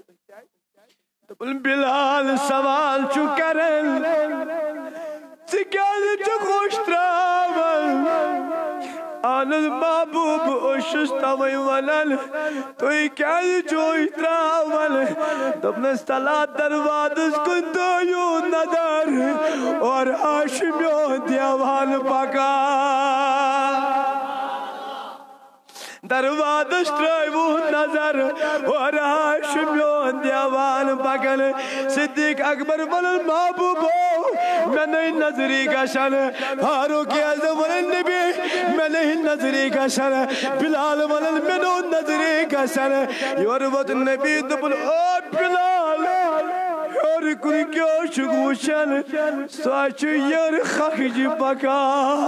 بلال سوال چو کرن سکیاد چو خوش تراول آنند محبوب اشتاوی ولن توی کیاد چو تراول دبن سلات دروادس کندویو ندر اور آشمیو دیوان پکا دروادش ترائیو نظر اور ہاشمیو دیوان بگل صدیق اکبر ولن محبوبو میں نہیں نظری کا شن فاروق اعظم ولن نبی میں نہیں نظری کا شن بلال ولن میں نو نظری کا شن یوروت نبی دبل او بلال اور کن کیوں شگوشن سوچو یر خخج بکا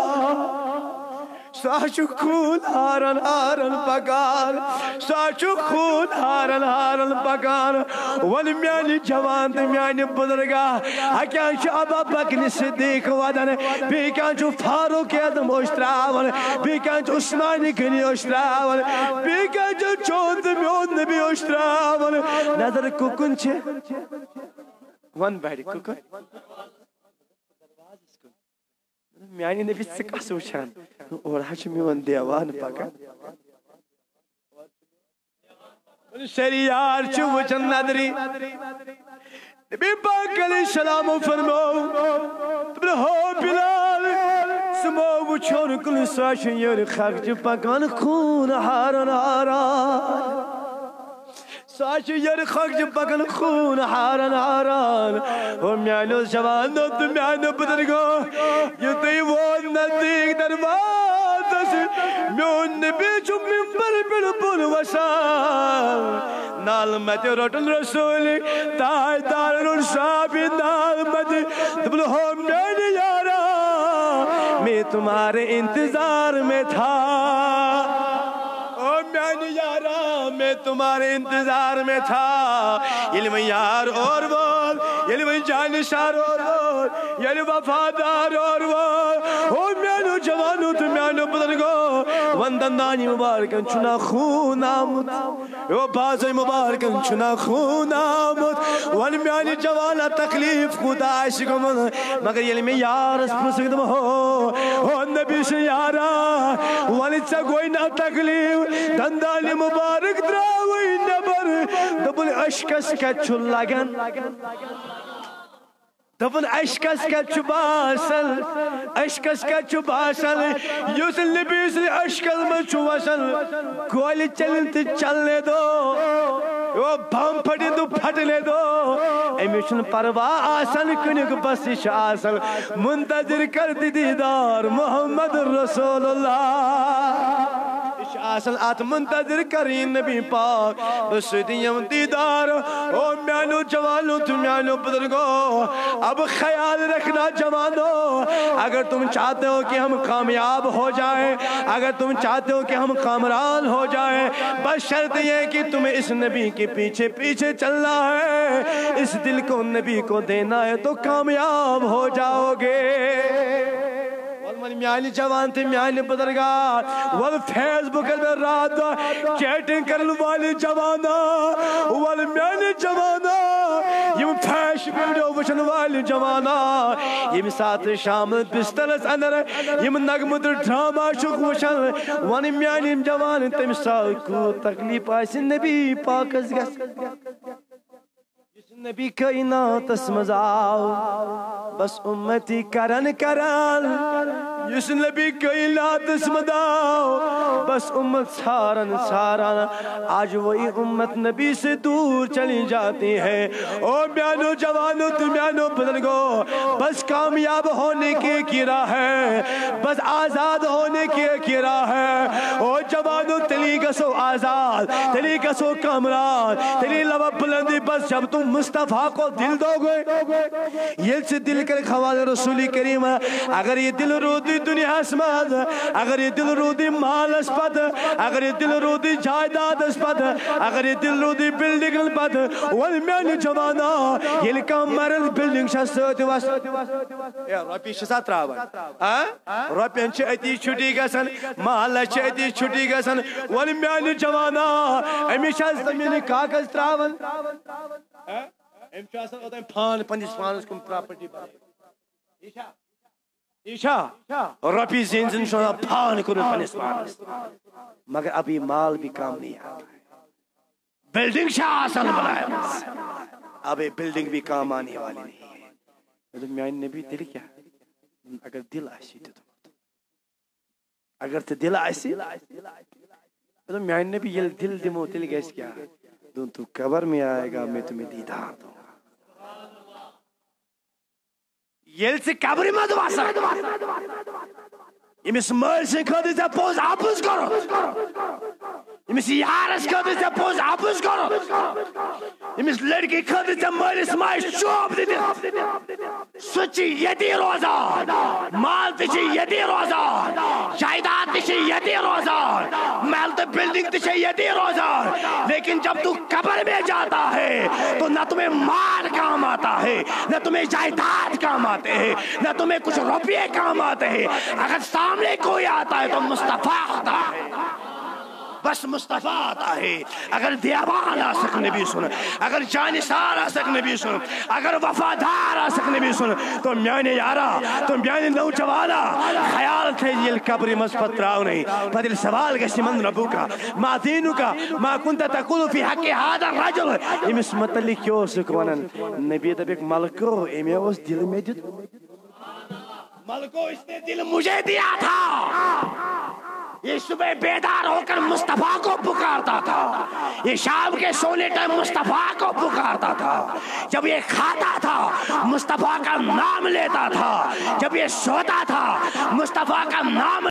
ساچو خون ہارن ہارن پکار ساچو خون ہارن ہارن پکار ولی میانی جوان تے میانی بزرگا اکیان چو ابا بکر صدیق ودن بیکان چو فاروق اعظم اشتراون بیکان چو عثمان غنی اشتراون بیکان چو چوند میون نبی اشتراون نظر ککن چھے ون بیڑی ککن میانی نبی سکا سوچان اور ہاشمیون دیوان پکا شریعار چو وچن ندری نبی پاک علیہ السلام فرمو تبرا ہو بلال سمو وچھون کل ساشن یر خاک پکان خون ہارن ہاران ساشن یر خاک پکان خون ہارن ہاران اور میانو جوانو تو میانو بدرگو یہ تی وہ نزدیک دروازہ سے میون نبی جو ممبر پر بول وشان نال مت روٹن رسول تاجدار رشاب نال مت تبلو ہو میرے یارا میں تمہارے انتظار میں تھا میں تمہارے انتظار میں تھا علم یار اور بول علم جانشار اور بول علم وفادار اور بول او میانو جوانو تو میانو بزرگو وندن دانی مبارکن چنا خون آمد وہ باز مبارکن چھنا خون آمد ون میانی جوانا تکلیف خدا عاشق من مگر یلی میں یارس پرسکدم ہو نبی سے یارا ون چا گوئی نا تکلیف دندانی مبارک دراوی نبر دبل اشکس کچھو لگن دبن اشکس کچھو باسل اشکس کچھو باسل یوسل نبی سے اشکس میں چھو وصل گولی چلن تی چلنے دو وہ بھام پھٹی تو پھٹنے دو امیشن پرواہ آسن کنک بسش آسن منتظر کر دی دیدار محمد رسول اللہ آسن آت منتظر کریں نبی پاک بس دیم دیدار او میانو جوانو تم میانو بزرگو اب خیال رکھنا جوانو اگر تم چاہتے ہو کہ ہم کامیاب ہو جائیں اگر تم چاہتے ہو کہ ہم کامران ہو جائیں بس شرط یہ کہ تمہیں اس نبی کے پیچھے پیچھے چلنا ہے اس دل کو نبی کو دینا ہے تو کامیاب ہو جاؤ گے میانی جوان تھی میانی بزرگار وال فیس بک میں رات چیٹنگ کرن والی جوانا وال میانی جوانا یم فیش ویڈیو وچھن والی جوانا یم ساتھ شام بسترس اندر یم نغمت ڈراما شک وچھن وان میانی جوان تم ساتھ کو تکلیف آسی نبی پاکس گس نبی کائنات اسمز آو بس امتی کرن یس نبی کائنات اسمز آو بس امت سارن سارن آج وہی امت نبی سے دور چلی جاتی ہے او میانو جوانو تمیانو بزرگو بس کامیاب ہونے کی راہ ہے بس آزاد ہونے کی راہ ہے او جوانو تلی گسو آزاد تلی گسو کامران تلی لبا بلندی بس جب تم مصطفیٰ کو دل دو گئے یہ سے دل کر خوال رسول کریم اگر یہ دل رو دی دنیا اسمد اگر یہ دل رو دی مال اسپد اگر یہ دل رو دی جائداد اسپد اگر یہ دل رو دی بلڈنگ اسپد والمیان جوانا یہ لکا مرل بلڈنگ شاست واس روپی شسات راوان روپی انچہ ایتی چھوٹی گسن مال اچھا ایتی چھوٹی گسن والمیان جوانا امی شاست میری کاغذ تراون ایم چاہتا ہوتا ہے پھان پنجس پھانس کم پراپرٹی بارے ایشا رپی زینزن شونا پھان کرو پنجس پھانس مگر ابھی مال بھی کام نہیں آتا ہے بلڈنگ شاہ آسان بنایا ابھی بلڈنگ بھی کام آنے والی نہیں ہے میان نبی دل کیا اگر دل آئیسی تو اگر تو دل آئیسی میان نبی یہ دل دمو دل گیس کیا تو قبر میں آئے گا میں تمہیں دیدار دوں گا یہ سے قبر میں دعا سکتا امس مل سے خاطر ژے پوز اپز کرو امس یارس خاطر ژے پوز اپز کرو امس لڑکی خاطر ژے مالس ماج چوب دِتھ سُہ چھِ ییٚتی روزان مال تہِ چھِ ییٚتی روزان جائیداد تہِ چھِ ییٚتی روزان محل تہٕ بلڈنگ تہِ چھِ ییٚتی روزان لیکن جب تو قبر میں جاتا ہے تو نہ تمہیں مال کام آتا ہے نہ تمہیں جائیداد کام آتے ہیں نہ تمہیں کچھ روپیے کام آتے ہیں اگر سامنے کوئی آتا ہے تو مصطفیٰ آتا ہے بس مصطفیٰ آتا ہے اگر دیوان آ سک نبی سن اگر جانسار آ سک نبی سن اگر وفادار آ سک نبی سن تو میانے یارا تو میانے نوجوانا خیال تھے یہ قبر مصفت راو نہیں بدل سوال گشتی من ربو کا ما دینو کا ما کنتا تقول فی حق هذا الرجل امس متعلق کیوں سکونن نبی دبیک ملکو امی اس دل میں دیت ملکو اس نے دل مجھے دیا تھا یہ صبح بیدار ہو کر مصطفیٰ کو پکارتا تھا یہ شام کے سونے ٹائم مصطفیٰ کو پکارتا تھا جب یہ کھاتا تھا مصطفیٰ کا نام لیتا تھا جب یہ سوتا تھا مصطفیٰ کا نام